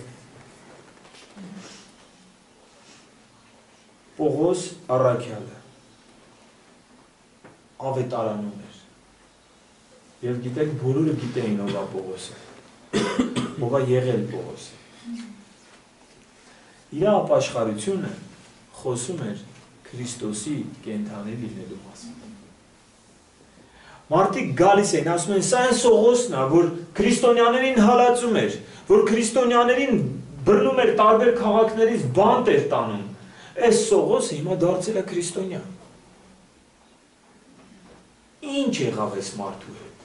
Պողոս առաքյալը ավետարանում էր։ Եվ գիտեք, բոլորը գիտեին ով է Պողոսը։ Ով է եղել Պողոսը։ Իր ապաշխարությունը խոսում էր Քրիստոսի կենդանի լինելու մասին։ Մարդիկ գալիս են, ասում են, սա այն Սողոսն է, որ քրիստոնյաներին հալածում էր, որ քրիստոնյաներին բռնում էր տարբեր քաղաքներից բանտ էր տանում։ Այս Սողոսը հիմա դարձել է քրիստոնյա։ Ինչ եղավ այս մարդու հետ։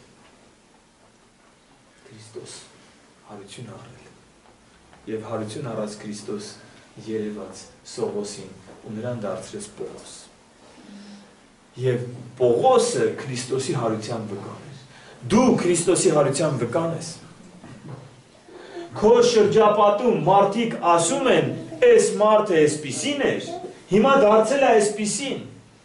Քրիստոս հարություն առել։ Եվ հարություն առած Քրիստոս երևաց Սողոսին ու նրան դարձրեց Պողոս։ Եվ Պողոսը Քրիստոսի հարության վկան էր։ Դու Քրիստոսի հարության վկան ես։ Քո շրջապատում մարդիկ ասում են, այս մարդը այսպիսին էր, հիմա դարձել է այսպիսին։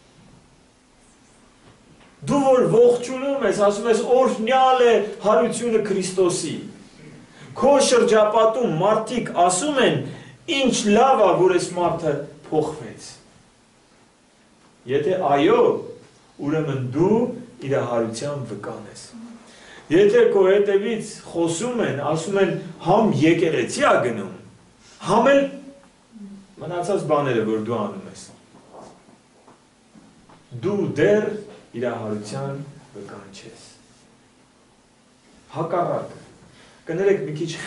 Դու որ ողջունում ես, ասում ես օրհնյալ է հարությունը Քրիստոսի։ Քո շրջապատում մարդիկ ասում են, ինչ լավ է, որ այս մարդը փոխվեց։ Եթե այո, ուրեմն դու իր հարության վկան ես։ Եթե քո հետևից խոսում են, ասում են, համ եկեղեցի է գնում, համ էլ մնացած բաները, որ դու անում ես։ Դու դեռ իր հարության վկան չես։ Հակառակը, կներեք մի քիչ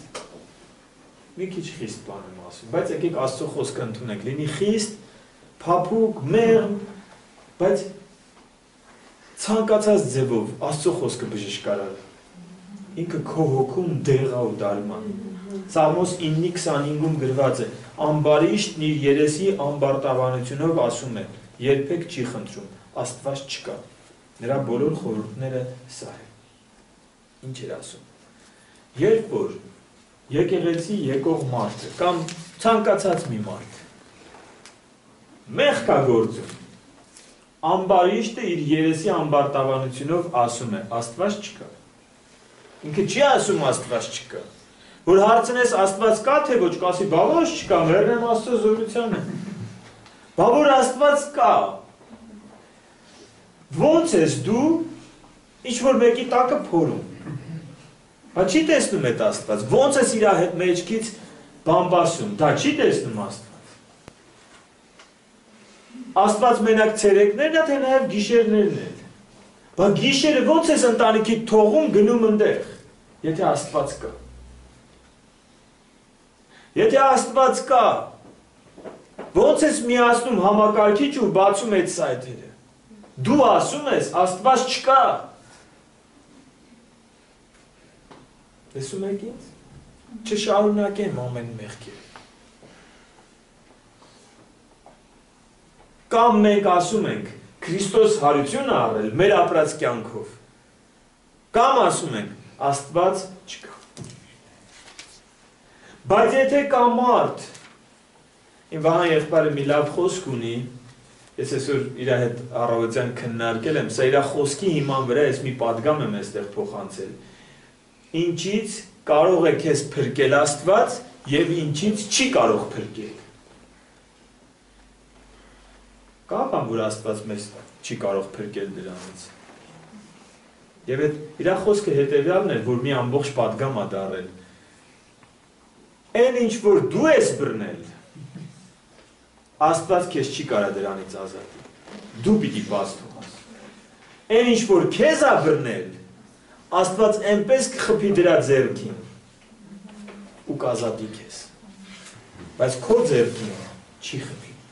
խիստ բան եմ ասում, բայց եկեք Աստծո խոսքը ընդունենք, լինի խիստ, փափուկ, մեղմ, բայց ցանկացած ձևով Աստծո խոսքը բժշկարար է։ Ինքը քո հոգում դեղ է ու դարման։ Սաղմոս 9:25-ում գրված է. ամբարիշտն իր երեսի ամբարտավանությունով ասում է, երբեք չի խնդրում, Աստված չկա։ Նրա բոլոր խորհուրդները սա է։ Ինչ էր ասում։ Երբ որ եկեղեցի եկող մարդը կամ ցանկացած մի մարդ մեղք է գործում, ամբարիշտը իր երեսի ամբարտավանությունով ասում է, Աստված չկա։ Ինքը չի ասում Աստված չկա։ Որ հարցնես Աստված կա թե ոչ, կասի, բա ոչ չկա, մերնեմ Աստծո զորությանը։ Բա որ Աստված կա։ Ոնց ես դու ինչ-որ մեկի տակը փորում։ Բա չի տեսնում այդ Աստված։ Ոնց ես իր հետ մեջքից բամբասում, դա չի տեսնում Աստված։ Աստված մենակ ցերեկներն է, թե նաև գիշերներն են։ Բա գիշերը ոնց ես ընտանիքի թողում գնում ընդեղ, եթե Աստված կա։ Եթե Աստված կա, ոնց ես միացնում համակարգիչ ու բացում այդ սայթերը։ Դու ասում ես, Աստված չկա։ Տեսում եք ինձ, չշարունակեմ ամեն մեղքերը։ Կամ մենք ասում ենք, Քրիստոս հարություն է առել մեր ապրած կյանքով։ Կամ ասում ենք, Աստված չկա։ Բայց եթե կա մարդ, իմ Վահան եղբայրը մի լավ խոսք ունի, ես այսօր իր հետ առավոտյան քննարկել եմ, սա իր խոսքի հիման վրա ես մի պատգամ եմ այստեղ փոխանցել։ Ինչից կարող է քեզ փրկել Աստված եւ ինչից չի կարող փրկել։ Կա բան, որ Աստված մեզ չի կարող փրկել դրանից։ Եվ այդ իր խոսքը հետեւյալն է, որ մի ամբողջ պատգամ է դարել։ Այն ինչ որ դու ես բռնել, Աստված քեզ չի կարող դրանից ազատել։ Դու պիտի բաց թողես։ Այն ինչ որ քեզ է բռնել, Աստված այնպես կխփի դրա ձեռքին ու կազատի քեզ։ Բայց քո ձեռքին չի խփի։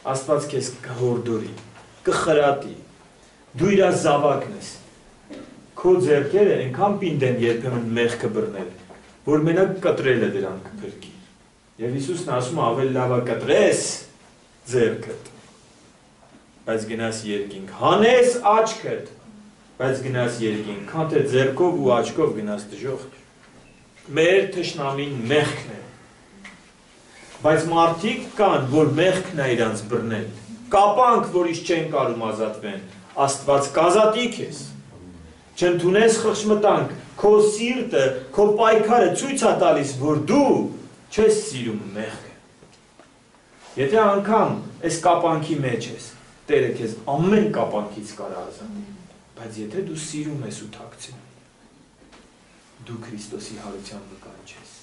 Աստված քեզ կհորդորի, կխրատի, դու իր զավակն ես, քո ձեռքերը այնքան պինդ են երբեմն մեղքը բռնել, որ մենակ կտրելը դրան կփրկի։ Եվ Հիսուսն ասում է ավելի լավ է կտրես ձեռքդ, բայց գնաս երկինք, հանես աչքդ, բայց գնաս երկինք, քան թե ձեռքով ու աչքով գնաս դժոխք։ Մեր թշնամին մեղքն է։ Բայց մարդիկ կան, որ մեղքն է իրանց բռնել, կապանք, որից չեն կարում ազատվեն, Աստված կազատի քեզ, չընդունես խղճմտանք, քո սիրտը, քո պայքարը ցույց է տալիս, որ դու չես սիրում մեղքը։ Եթե անգամ այս կապանքի մեջ ես, Տերը քեզ ամեն կապանքից կարա ազատի, բայց եթե դու սիրում ես ու թաքցնում, դու Քրիստոսի հարության վկան ես։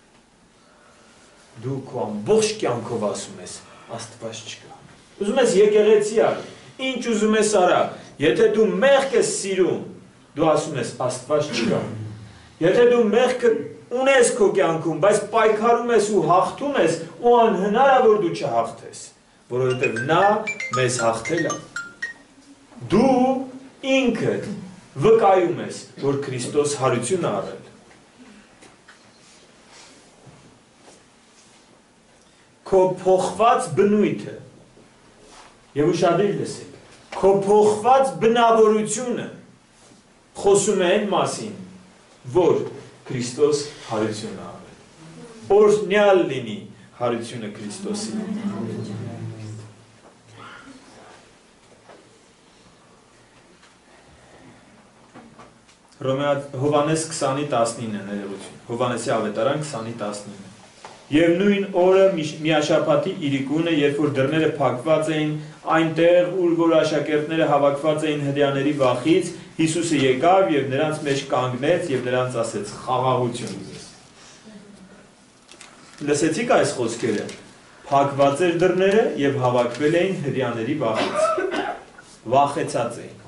Դու քո ամբողջ կյանքով ասում ես, Աստված չկա։ Ուզում ես եկեղեցի արա, ինչ ուզում ես արա, եթե դու մեղք ես սիրում, դու ասում ես, Աստված չկա։ Եթե դու մեղքը ունես քո կյանքում, բայց պայքարում ես ու հաղթում ես, ու անհնար է որ դու չհաղթես, որովհետև նա մեզ հաղթել է։ Դու ինքդ վկայում ես, որ Քրիստոս հարություն է արել։ Քո փոխված բնույթը, եւ ուշադիր լսեք, քո փոխված բնավորությունը խոսում է այն մասին, որ Քրիստոս հարություն է արել։ Օրհնյալ լինի հարությունը Քրիստոսի։ Հովանես 20:19 ներողություն։ Հովանեսի ավետարան 20:19։ Եվ նույն օրը միաշաբաթի իրիկունը, երբ որ դռները փակված էին, այնտեղ, ուր որ աշակերտները հավաքված էին հրեաների վախից, Հիսուսը եկավ եւ նրանց մեջ կանգնեց եւ նրանց ասեց. խաղաղություն ձեզ։ Լսեցիք այս խոսքերը։ Փակված էր դռները եւ հավաքվել էին հրեաների վախից։ Վախեցած էին։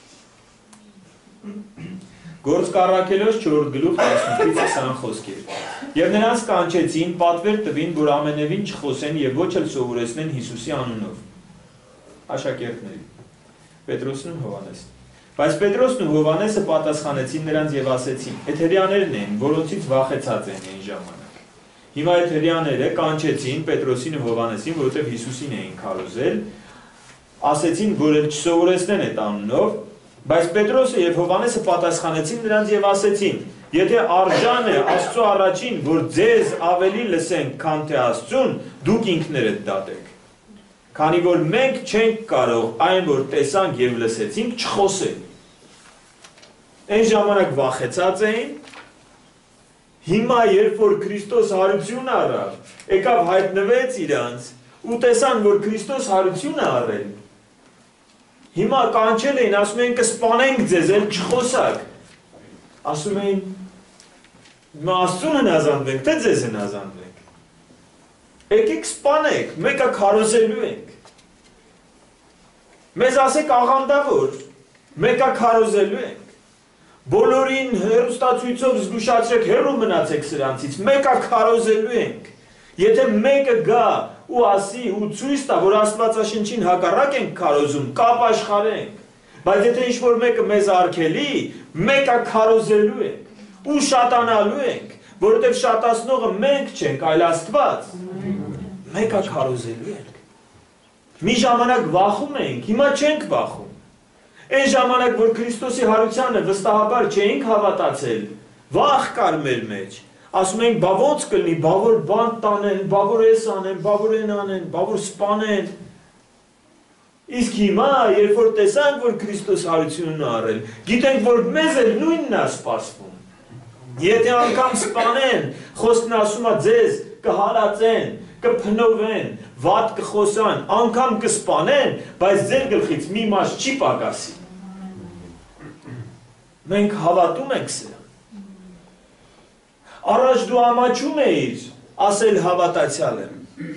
Գործք առաքելոց 4 գլուխ 18-20 խոսքեր։ Եվ նրանց կանչեցին, պատվեր տվին, որ ամենևին չխոսեն եւ ոչ էլ սովորեցնեն Հիսուսի անունով։ Աշակերտների։ Պետրոսն ու Հովանեսն։ Բայց Պետրոսն ու Հովանեսը պատասխանեցին նրանց եւ ասեցին. «Այդ հրեաներն են, որոնցից վախեցած են այն ժամանակ»։ Հիմա այդ հրեաները կանչեցին Պետրոսին ու Հովանեսին, որովհետեւ Հիսուսին էին քարոզել, ասեցին, որ էլ չսովորեցնեն այդ անունով, բայց Պետրոսը եւ Հովանեսը պատասխանեցին նրանց եւ ասեցին. «Եթե արժան է Աստծո առաջին, որ ձեզ ավելի լսենք, քան թե Աստծուն, դուք ինքներդ դատեք։ Քանի որ մենք չենք կարող այն, որ տեսանք եւ լսեցինք, չխոսել»։ Այն ժամանակ վախեցած էին, հիմա երբ որ Քրիստոս հարություն առավ, եկավ հայտնվեց իրանց ու տեսան, որ Քրիստոս հարություն է առել, հիմա կանչել էին, ասում էին կսպանենք ձեզ, էլ չխոսակ, ասում էին Աստծուն հնազանդվենք, թե ձեզ հնազանդվենք, եկեք սպանեք, մեկը քարոզելու ենք, մեզ ասեք աղանդավոր, մեկը քարոզելու ենք, բոլորին հեռուստացույցով զգուշացրեք, հեռու մնացեք սրանցից, մեկը քարոզելու ենք, եթե մեկը գա ու ասի ու ցույց տա, որ Աստվածաշնչին հակառակ ենք քարոզում, կապ աշխարհենք, բայց եթե ինչ-որ մեկը մեզ արգելի, մեկը քարոզելու ենք, ու շատանալու ենք, որովհետև շատացնողը մենք չենք, այլ Աստված, մեկը քարոզելու ենք։ Մի ժամանակ վախում էինք, հիմա չենք վախում։ Այն ժամանակ, որ Քրիստոսի հարությանը վստահաբար չէինք հավատացել, վախ կար մեր մեջ։ Ասում ենք, բա ոնց կլինի, բա որ բան տանեն, բա որ էս անեն, բա որ են անեն, բա որ սպանեն։ Իսկ հիմա, երբ որ տեսանք, որ Քրիստոս հարությունն է առել, գիտենք, որ մեզ էլ նույնն է սպասվում։ Եթե անգամ սպանեն, խոսքն ասում է ձեզ կհալածեն, կփնովեն, վատ կխոսան, անգամ կսպանեն, բայց ձեր գլխից մի մաս չի պակասի։ Մենք հավատում ենք սրա։ Առաջ դու ամաչում էիր, ասել հավատացյալ եմ։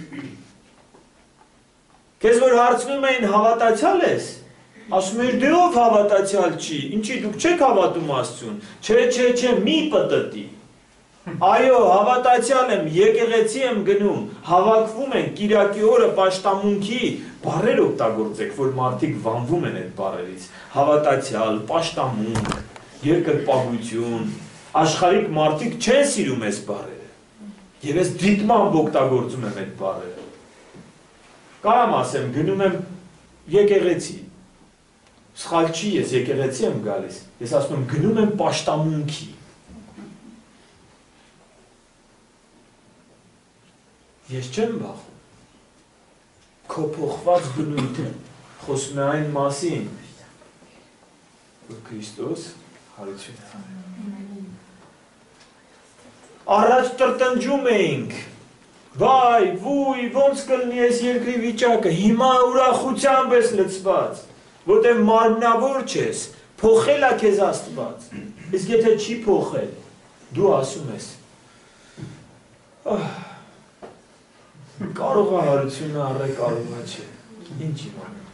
Քեզ որ հարցնում էին հավատացյալ ես, ասում էիր դե ով հավատացյալ չի, ինչի դուք չեք հավատում Աստծուն, չէ, մի պտտի։ Այո, հավատացյալ եմ, եկեղեցի եմ գնում, հավաքվում են Կիրակի օրը պաշտամունքի բառեր օգտագործեք, որ մարդիկ վանվում են այդ բառերից։ Հավատացյալ, պաշտամունք, երկրպագություն, աշխարհիկ մարդիկ չեն սիրում այս բառերը։ Եվ ես դիտմամբ օգտագործում եմ այդ բառերը։ Կարամ ասեմ, գնում եմ եկեղեցի։ Սխալ չի, ես եկեղեցի եմ գալիս։ Ես ասում եմ, գնում եմ պաշտամունքի։ Ես չեմ բախում, քո փոխված բնույթը խոսում է այն մասին, որ Քրիստոս հարություն է արել։ Առաջ տրտնջում էինք, վայ, վույ, ոնց կլինի այս երկրի վիճակը, հիմա ուրախությամբ ես լցված, որտեղ մարմնավոր չես, փոխել է քեզ Աստված, իսկ եթե չի փոխել, դու ասում ես, կարող է հարությունը առե, կարող է չէ, ինչ իմանամ։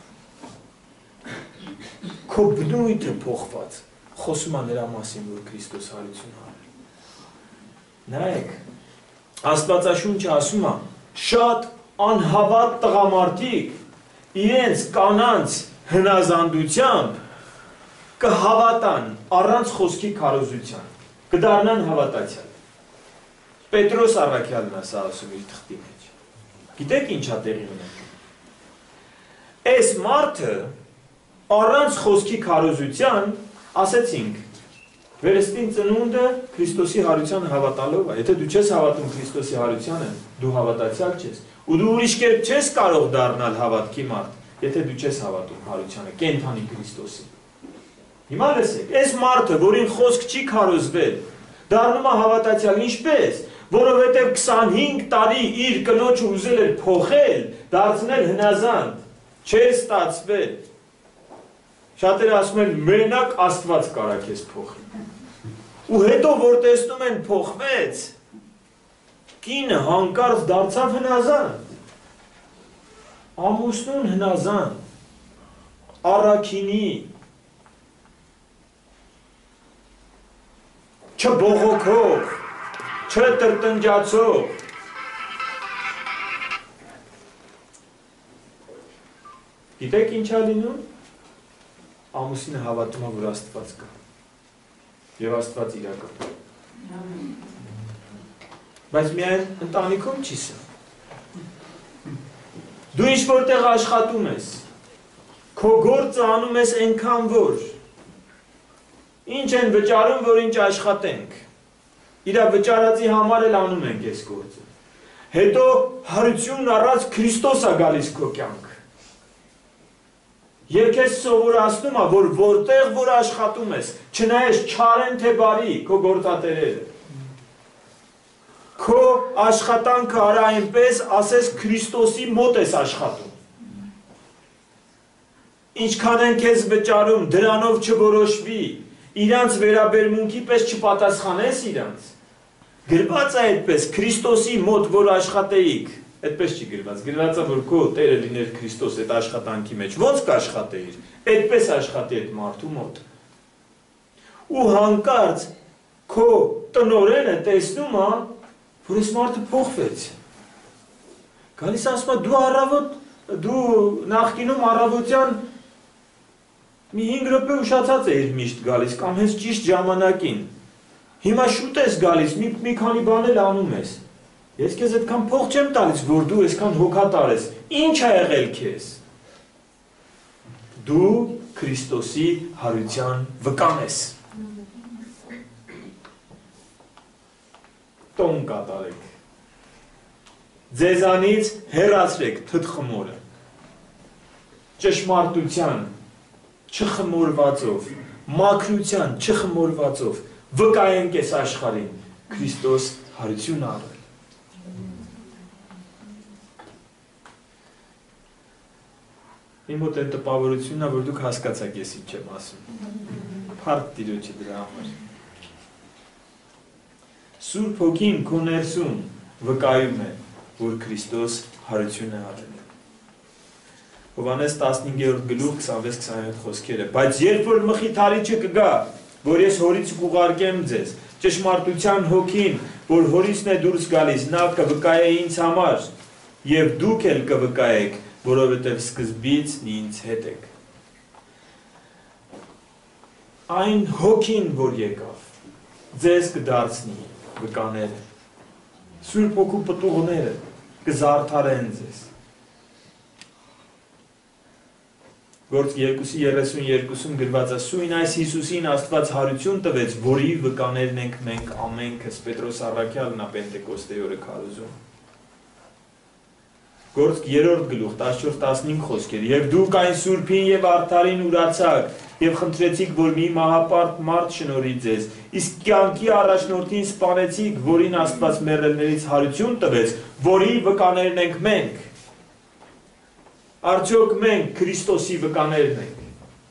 Քո բնույթը փոխված, խոսում է նրա մասին, որ Քրիստոս հարություն արել։ Նայեք, Աստվածաշունչը ասում է, շատ անհավատ տղամարդիկ իրենց կանանց հնազանդությամբ կհավատան առանց խոսքի քարոզության, կդառնան հավատացյալ։ Պետրոս առաքյալն է սա ասում իր թղթի մեջ։ Գիտեք ինչա տեղի ունենում։ Այս մարդը առանց խոսքի քարոզության, ասեցինք, վերստին ծնունդը Քրիստոսի հարությանը հավատալով է։ Եթե դու չես հավատում Քրիստոսի հարությանը, դու հավատացյալ չես։ Ու դու ուրիշ կերպ չես կարող դառնալ հավատքի մարդ, եթե դու չես հավատում հարությանը, կենդանի Քրիստոսին։ Հիմա լսեք, այս մարդը, որին խոսք չի քարոզվել, դառնում է հավատացյալ, ինչպես, որովհետև 25 տարի իր կնոջը ուզել էր փոխել, դարձնել հնազանդ, չէր ստացվել։ Շատերը ասում են, մենակ Աստված կարա քեզ փոխի։ Ու հետո, որ տեսնում են փոխվեց, կինը հանկարծ դարձավ հնազանդ։ Ամուսնուն հնազանդ, առաքինի, չբողոքող, չտրտնջացող։ Գիտեք ինչ է լինում։ Ամուսինը հավատում է, որ Աստված կա։ Եվ Աստված իրական։ Բայց միայն ընտանիքում չի սա։ Դու ինչ որտեղ աշխատում ես, քո գործը անում ես այնքան որ, ինչ են վճարում, որ ինչ աշխատենք, իրա վճարածի համար էլ անում ենք այս գործը։ Հետո հարությունն առած Քրիստոս է գալիս քո կյանք։ Եվ քեզ սովորացնում է, որ որտեղ որ աշխատում ես, չնայես չար են թե բարի քո գործատերերը։ Քո աշխատանքը արա այնպես, ասես Քրիստոսի մոտ ես աշխատում։ Ինչքան են քեզ վճարում, դրանով չորոշվի, իրանց վերաբերմունքի պես չպատասխանես իրանց։ Գրված է այդպես, Քրիստոսի մոտ որ աշխատեիք, այդպես չի գրված, գրված է, որ քո Տերը լիներ Քրիստոս այդ աշխատանքի մեջ, ոնց կաշխատեիր, այդպես աշխատի այդ մարդու մոտ։ Ու հանկարծ քո տնօրենը տեսնում է, որ այս մարդը փոխվեց։ Գալիս ասում է, դու նախկինում առավոտյան մի 5 րոպե ուշացած էիր միշտ գալիս, կամ հենց ճիշտ ժամանակին։ Հիմա շուտ ես գալիս, մի քանի բան էլ անում ես։ Ես քեզ այդքան փող չեմ տալիս, որ դու այսքան հոգատար ես։ Ինչ է եղել քեզ։ Դու Քրիստոսի հարության վկան ես։ Տոն կատարեք։ Ձեզանից հեռացրեք թթխմորը։ Ճշմարտության չխմորվածով, մաքրության չխմորվածով վկայենք այս աշխարհին Քրիստոս հարություն արել։ Իմ մոտ այն տպավորությունն է, որ դուք հասկացաք ես ինչ եմ ասում։ Փառք Տիրոջը դրա համար։ Սուրբ Հոգին քո ներսում վկայում է, որ Քրիստոս հարություն է արել։ Հովհաննես 15-րդ գլուխ 26-27 խոսքերը։ Բայց երբ որ մխիթարիչը կգա, որ ես հորից կուղարկեմ ձեզ, ճշմարտության Հոգին, որ հորիսն է դուրս գալիս, նա կվկայե ինձ համար, եւ դուք էլ կվկայեք, որովհետեւ սկզբից ինձ հետ եք։ Այն հոգին, որ եկավ, ձեզ կդարձնի վկաները, Սուրբ Հոգու պտուղները կզարդարեն ձեզ։ Գործք 2:32-ում գրված է. Սույն այս Հիսուսին Աստված հարություն տվեց, որի վկաներն ենք մենք ամենքս, Պետրոս առաքյալն է Պենտեկոստեի օրը քարոզում։ Գործք 3-րդ գլուխ 14-15 խոսքեր. Եվ դուք այն Սուրբին եւ արդարին ուրացաք եւ խնդրեցիք, որ մի մահապարտ մարդ շնորհի ձեզ, իսկ կյանքի առաջնորդին սպանեցիք, որին Աստված մեռելներից հարություն տվեց, որի վկաներն ենք մենք։ Արդյոք մենք Քրիստոսի վկաներն ենք։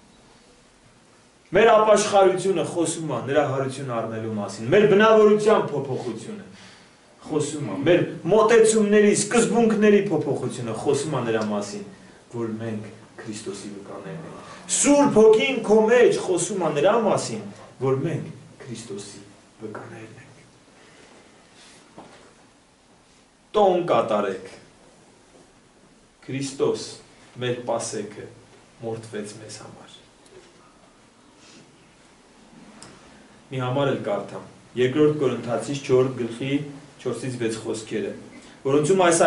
Մեր ապաշխարությունը խոսում է նրա հարություն առնելու մասին, մեր բնավորության փոփոխությունը խոսում է, մեր մոտեցումների, սկզբունքների փոփոխությունը խոսում է նրա մասին, որ մենք Քրիստոսի վկաներն ենք։ Սուրբ Հոգին քո մեջ խոսում է նրա մասին, որ մենք Քրիստոսի վկաներն ենք։ Տոն կատարեք։ Քրիստոս մեր պասեքը մորթվեց մեզ համար։ Մի համար էլ կարդամ։ 2 Կորինթացիս 4 գլխի 4-6 խոսքերը, որոնցում այս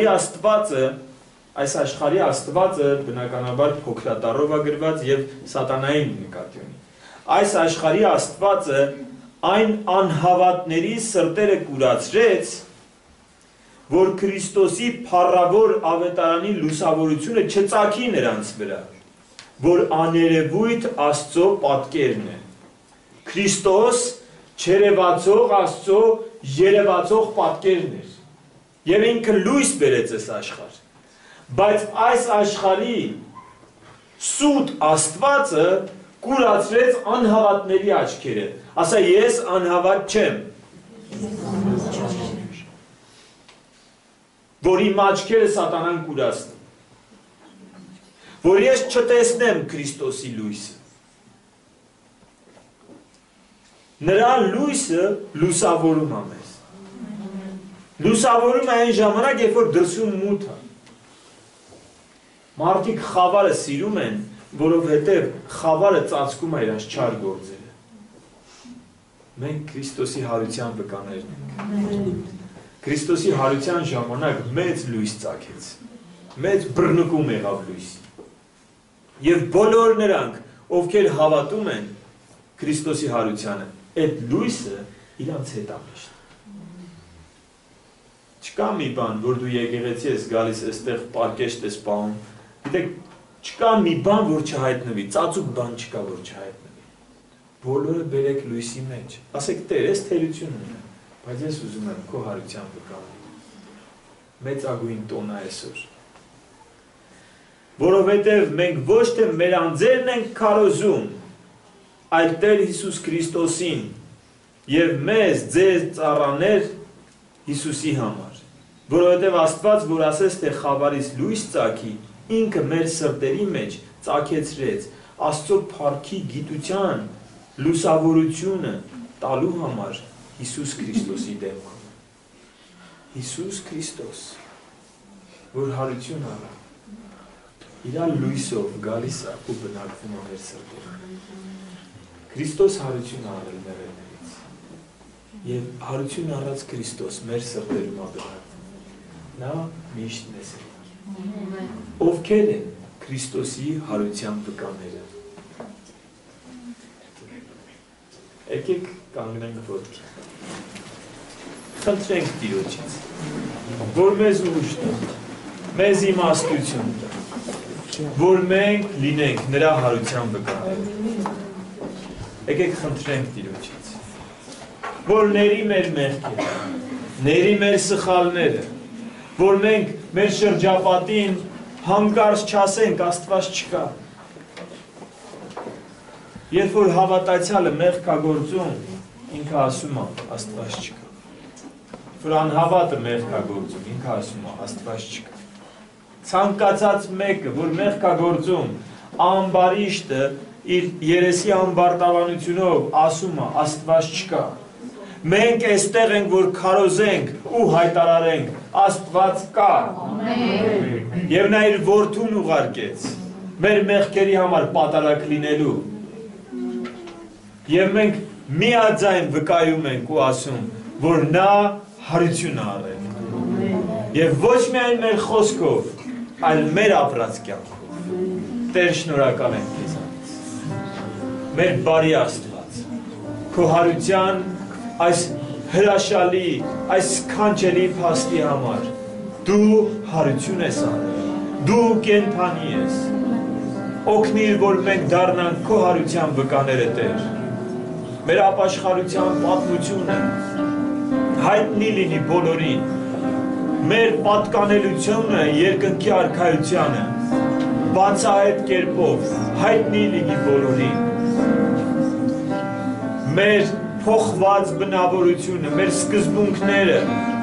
աշխարհի Աստվածը բնականաբար փոքրատառով է գրված եւ սատանային նկատի ունի։ Այս աշխարհի Աստվածը այն անհավատների սրտերը կուրացրեց, որ Քրիստոսի փառավոր ավետարանի լուսավորությունը չծագի նրանց վրա, որ աներևույթ Աստծո պատկերն է։ Քրիստոս չերևացող Աստծո երևացող պատկերն էր, եւ ինքը լույս բերեց այս աշխարհ։ Բայց այս աշխարհի սուտ Աստվածը կուրացրեց անհավատների աչքերը։ Ասա ես անհավատ չեմ։ Որ իմ աչքերը սատանան կուրացնի, որ ես չտեսնեմ Քրիստոսի լույսը։ Նրա լույսը լուսավորում է մեզ։ Լուսավորում է այն ժամանակ, երբ որ դրսում մութ է։ Մարդիկ խավարը սիրում են, որովհետև խավարը ծածկում է իրենց չար գործերը։ Մենք Քրիստոսի հարության վկաներն ենք։ Քրիստոսի հարության ժամանակ մեծ լույս ծագեց, մեծ բռնկում եղավ լույսի։ Եվ բոլոր նրանք, ովքեր հավատում են Քրիստոսի հարությանը, այդ լույսը իրանց հետ է միշտ։ Չկա մի բան, որ դու եկեղեցի ես գալիս, այստեղ պարկեշտ ես պահում, գիտեք, չկա մի բան, որ չհայտնվի, ծածուկ բան չկա, որ չհայտնվի։ Բոլորը բերեք լույսի մեջ։ Ասեք, Տեր, ես թերություն ունեմ, բայց ես ուզում եմ քո հարության վկանել։ Մեծագույն տոնը այսօր։ Որովհետև մենք ոչ թե մեր անձերն ենք քարոզում, այլ Տեր Հիսուս Քրիստոսին եւ մեզ ձեր ծառաներ Հիսուսի համար։ Որովհետև Աստված, որ ասեց, թե խավարից լույս ծագի, ինքը մեր սրտերի մեջ ծագեցրեց Աստծո փառքի գիտության լուսավորությունը տալու համար Հիսուս Քրիստոսի դեմքում։ Հիսուս Քրիստոս, որ հարություն առա, իր լույսով գալիս է ու բնակվում է մեր սրտերում։ Քրիստոս հարություն առել մեռելներից, եւ հարություն առած Քրիստոս մեր սրտերում է բնակվում։ Նա միշտ մեզ է։ Ովքեր են Քրիստոսի հարության վկաները։ Եկեք կանգնենք ոտքի։ Խնդրենք Տիրոջից, որ մեզ ուժ տա, մեզ իմաստություն տա, որ մենք լինենք նրա հարության վկաները։ Եկեք խնդրենք Տիրոջից, որ ների մեր մեղքերը, ների մեր սխալները, որ մենք մեր շրջապատին հանկարծ չասենք Աստված չկա։ Երբ որ հավատացյալը մեղք է գործում, ինքը ասում է Աստված չկա։ Որ անհավատը մեղք է գործում, ինքը ասում է Աստված չկա։ Ցանկացած մեկը, որ մեղք է գործում, ամբարիշտը իր երեսի ամբարտավանությունով ասում է Աստված չկա։ Մենք այստեղ ենք, որ քարոզենք ու հայտարարենք Աստված կա։ Եվ նա իր որդուն ուղարկեց մեր մեղքերի համար պատարագ լինելու։ Եվ մենք միաձայն վկայում ենք ու ասում, որ նա հարություն է առել։ Եվ ոչ միայն մեր խոսքով, այլ մեր ապրած կյանքով։ Տեր, շնորհակալ ենք քեզանից։ Մեր բարի Աստված, քո հարության այս հրաշալի, այս սքանչելի փաստի համար դու հարություն ես արել, դու կենդանի ես, օգնիր, որ մենք դառնանք քո հարության վկաները, Տեր, մեր ապաշխարության պատմությունը հայտնի լինի բոլորին, մեր պատկանելությունը երկնքի արքայությանը բացահայտ կերպով հայտնի լինի բոլորին, մեր փոխված բնավորությունը, մեր սկզբունքները,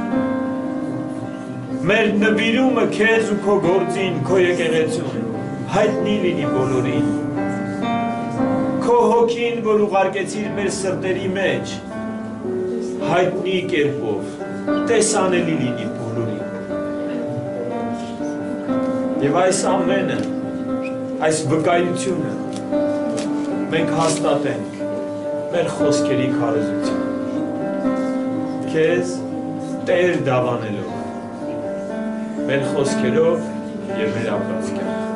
մեր նվիրումը քեզ ու քո գործին, քո եկեղեցուն, հայտնի լինի բոլորին, քո հոգին, որ ուղարկեցիր մեր սրտերի մեջ, հայտնի կերպով, տեսանելի լինի բոլորին։ Եվ այս ամենը, այս վկայությունը մենք հաստատենք մեր խոսքերի քարոզությամբ, քեզ Տեր դավանելով, մեր խոսքերով և մեր ապրած կյանքով։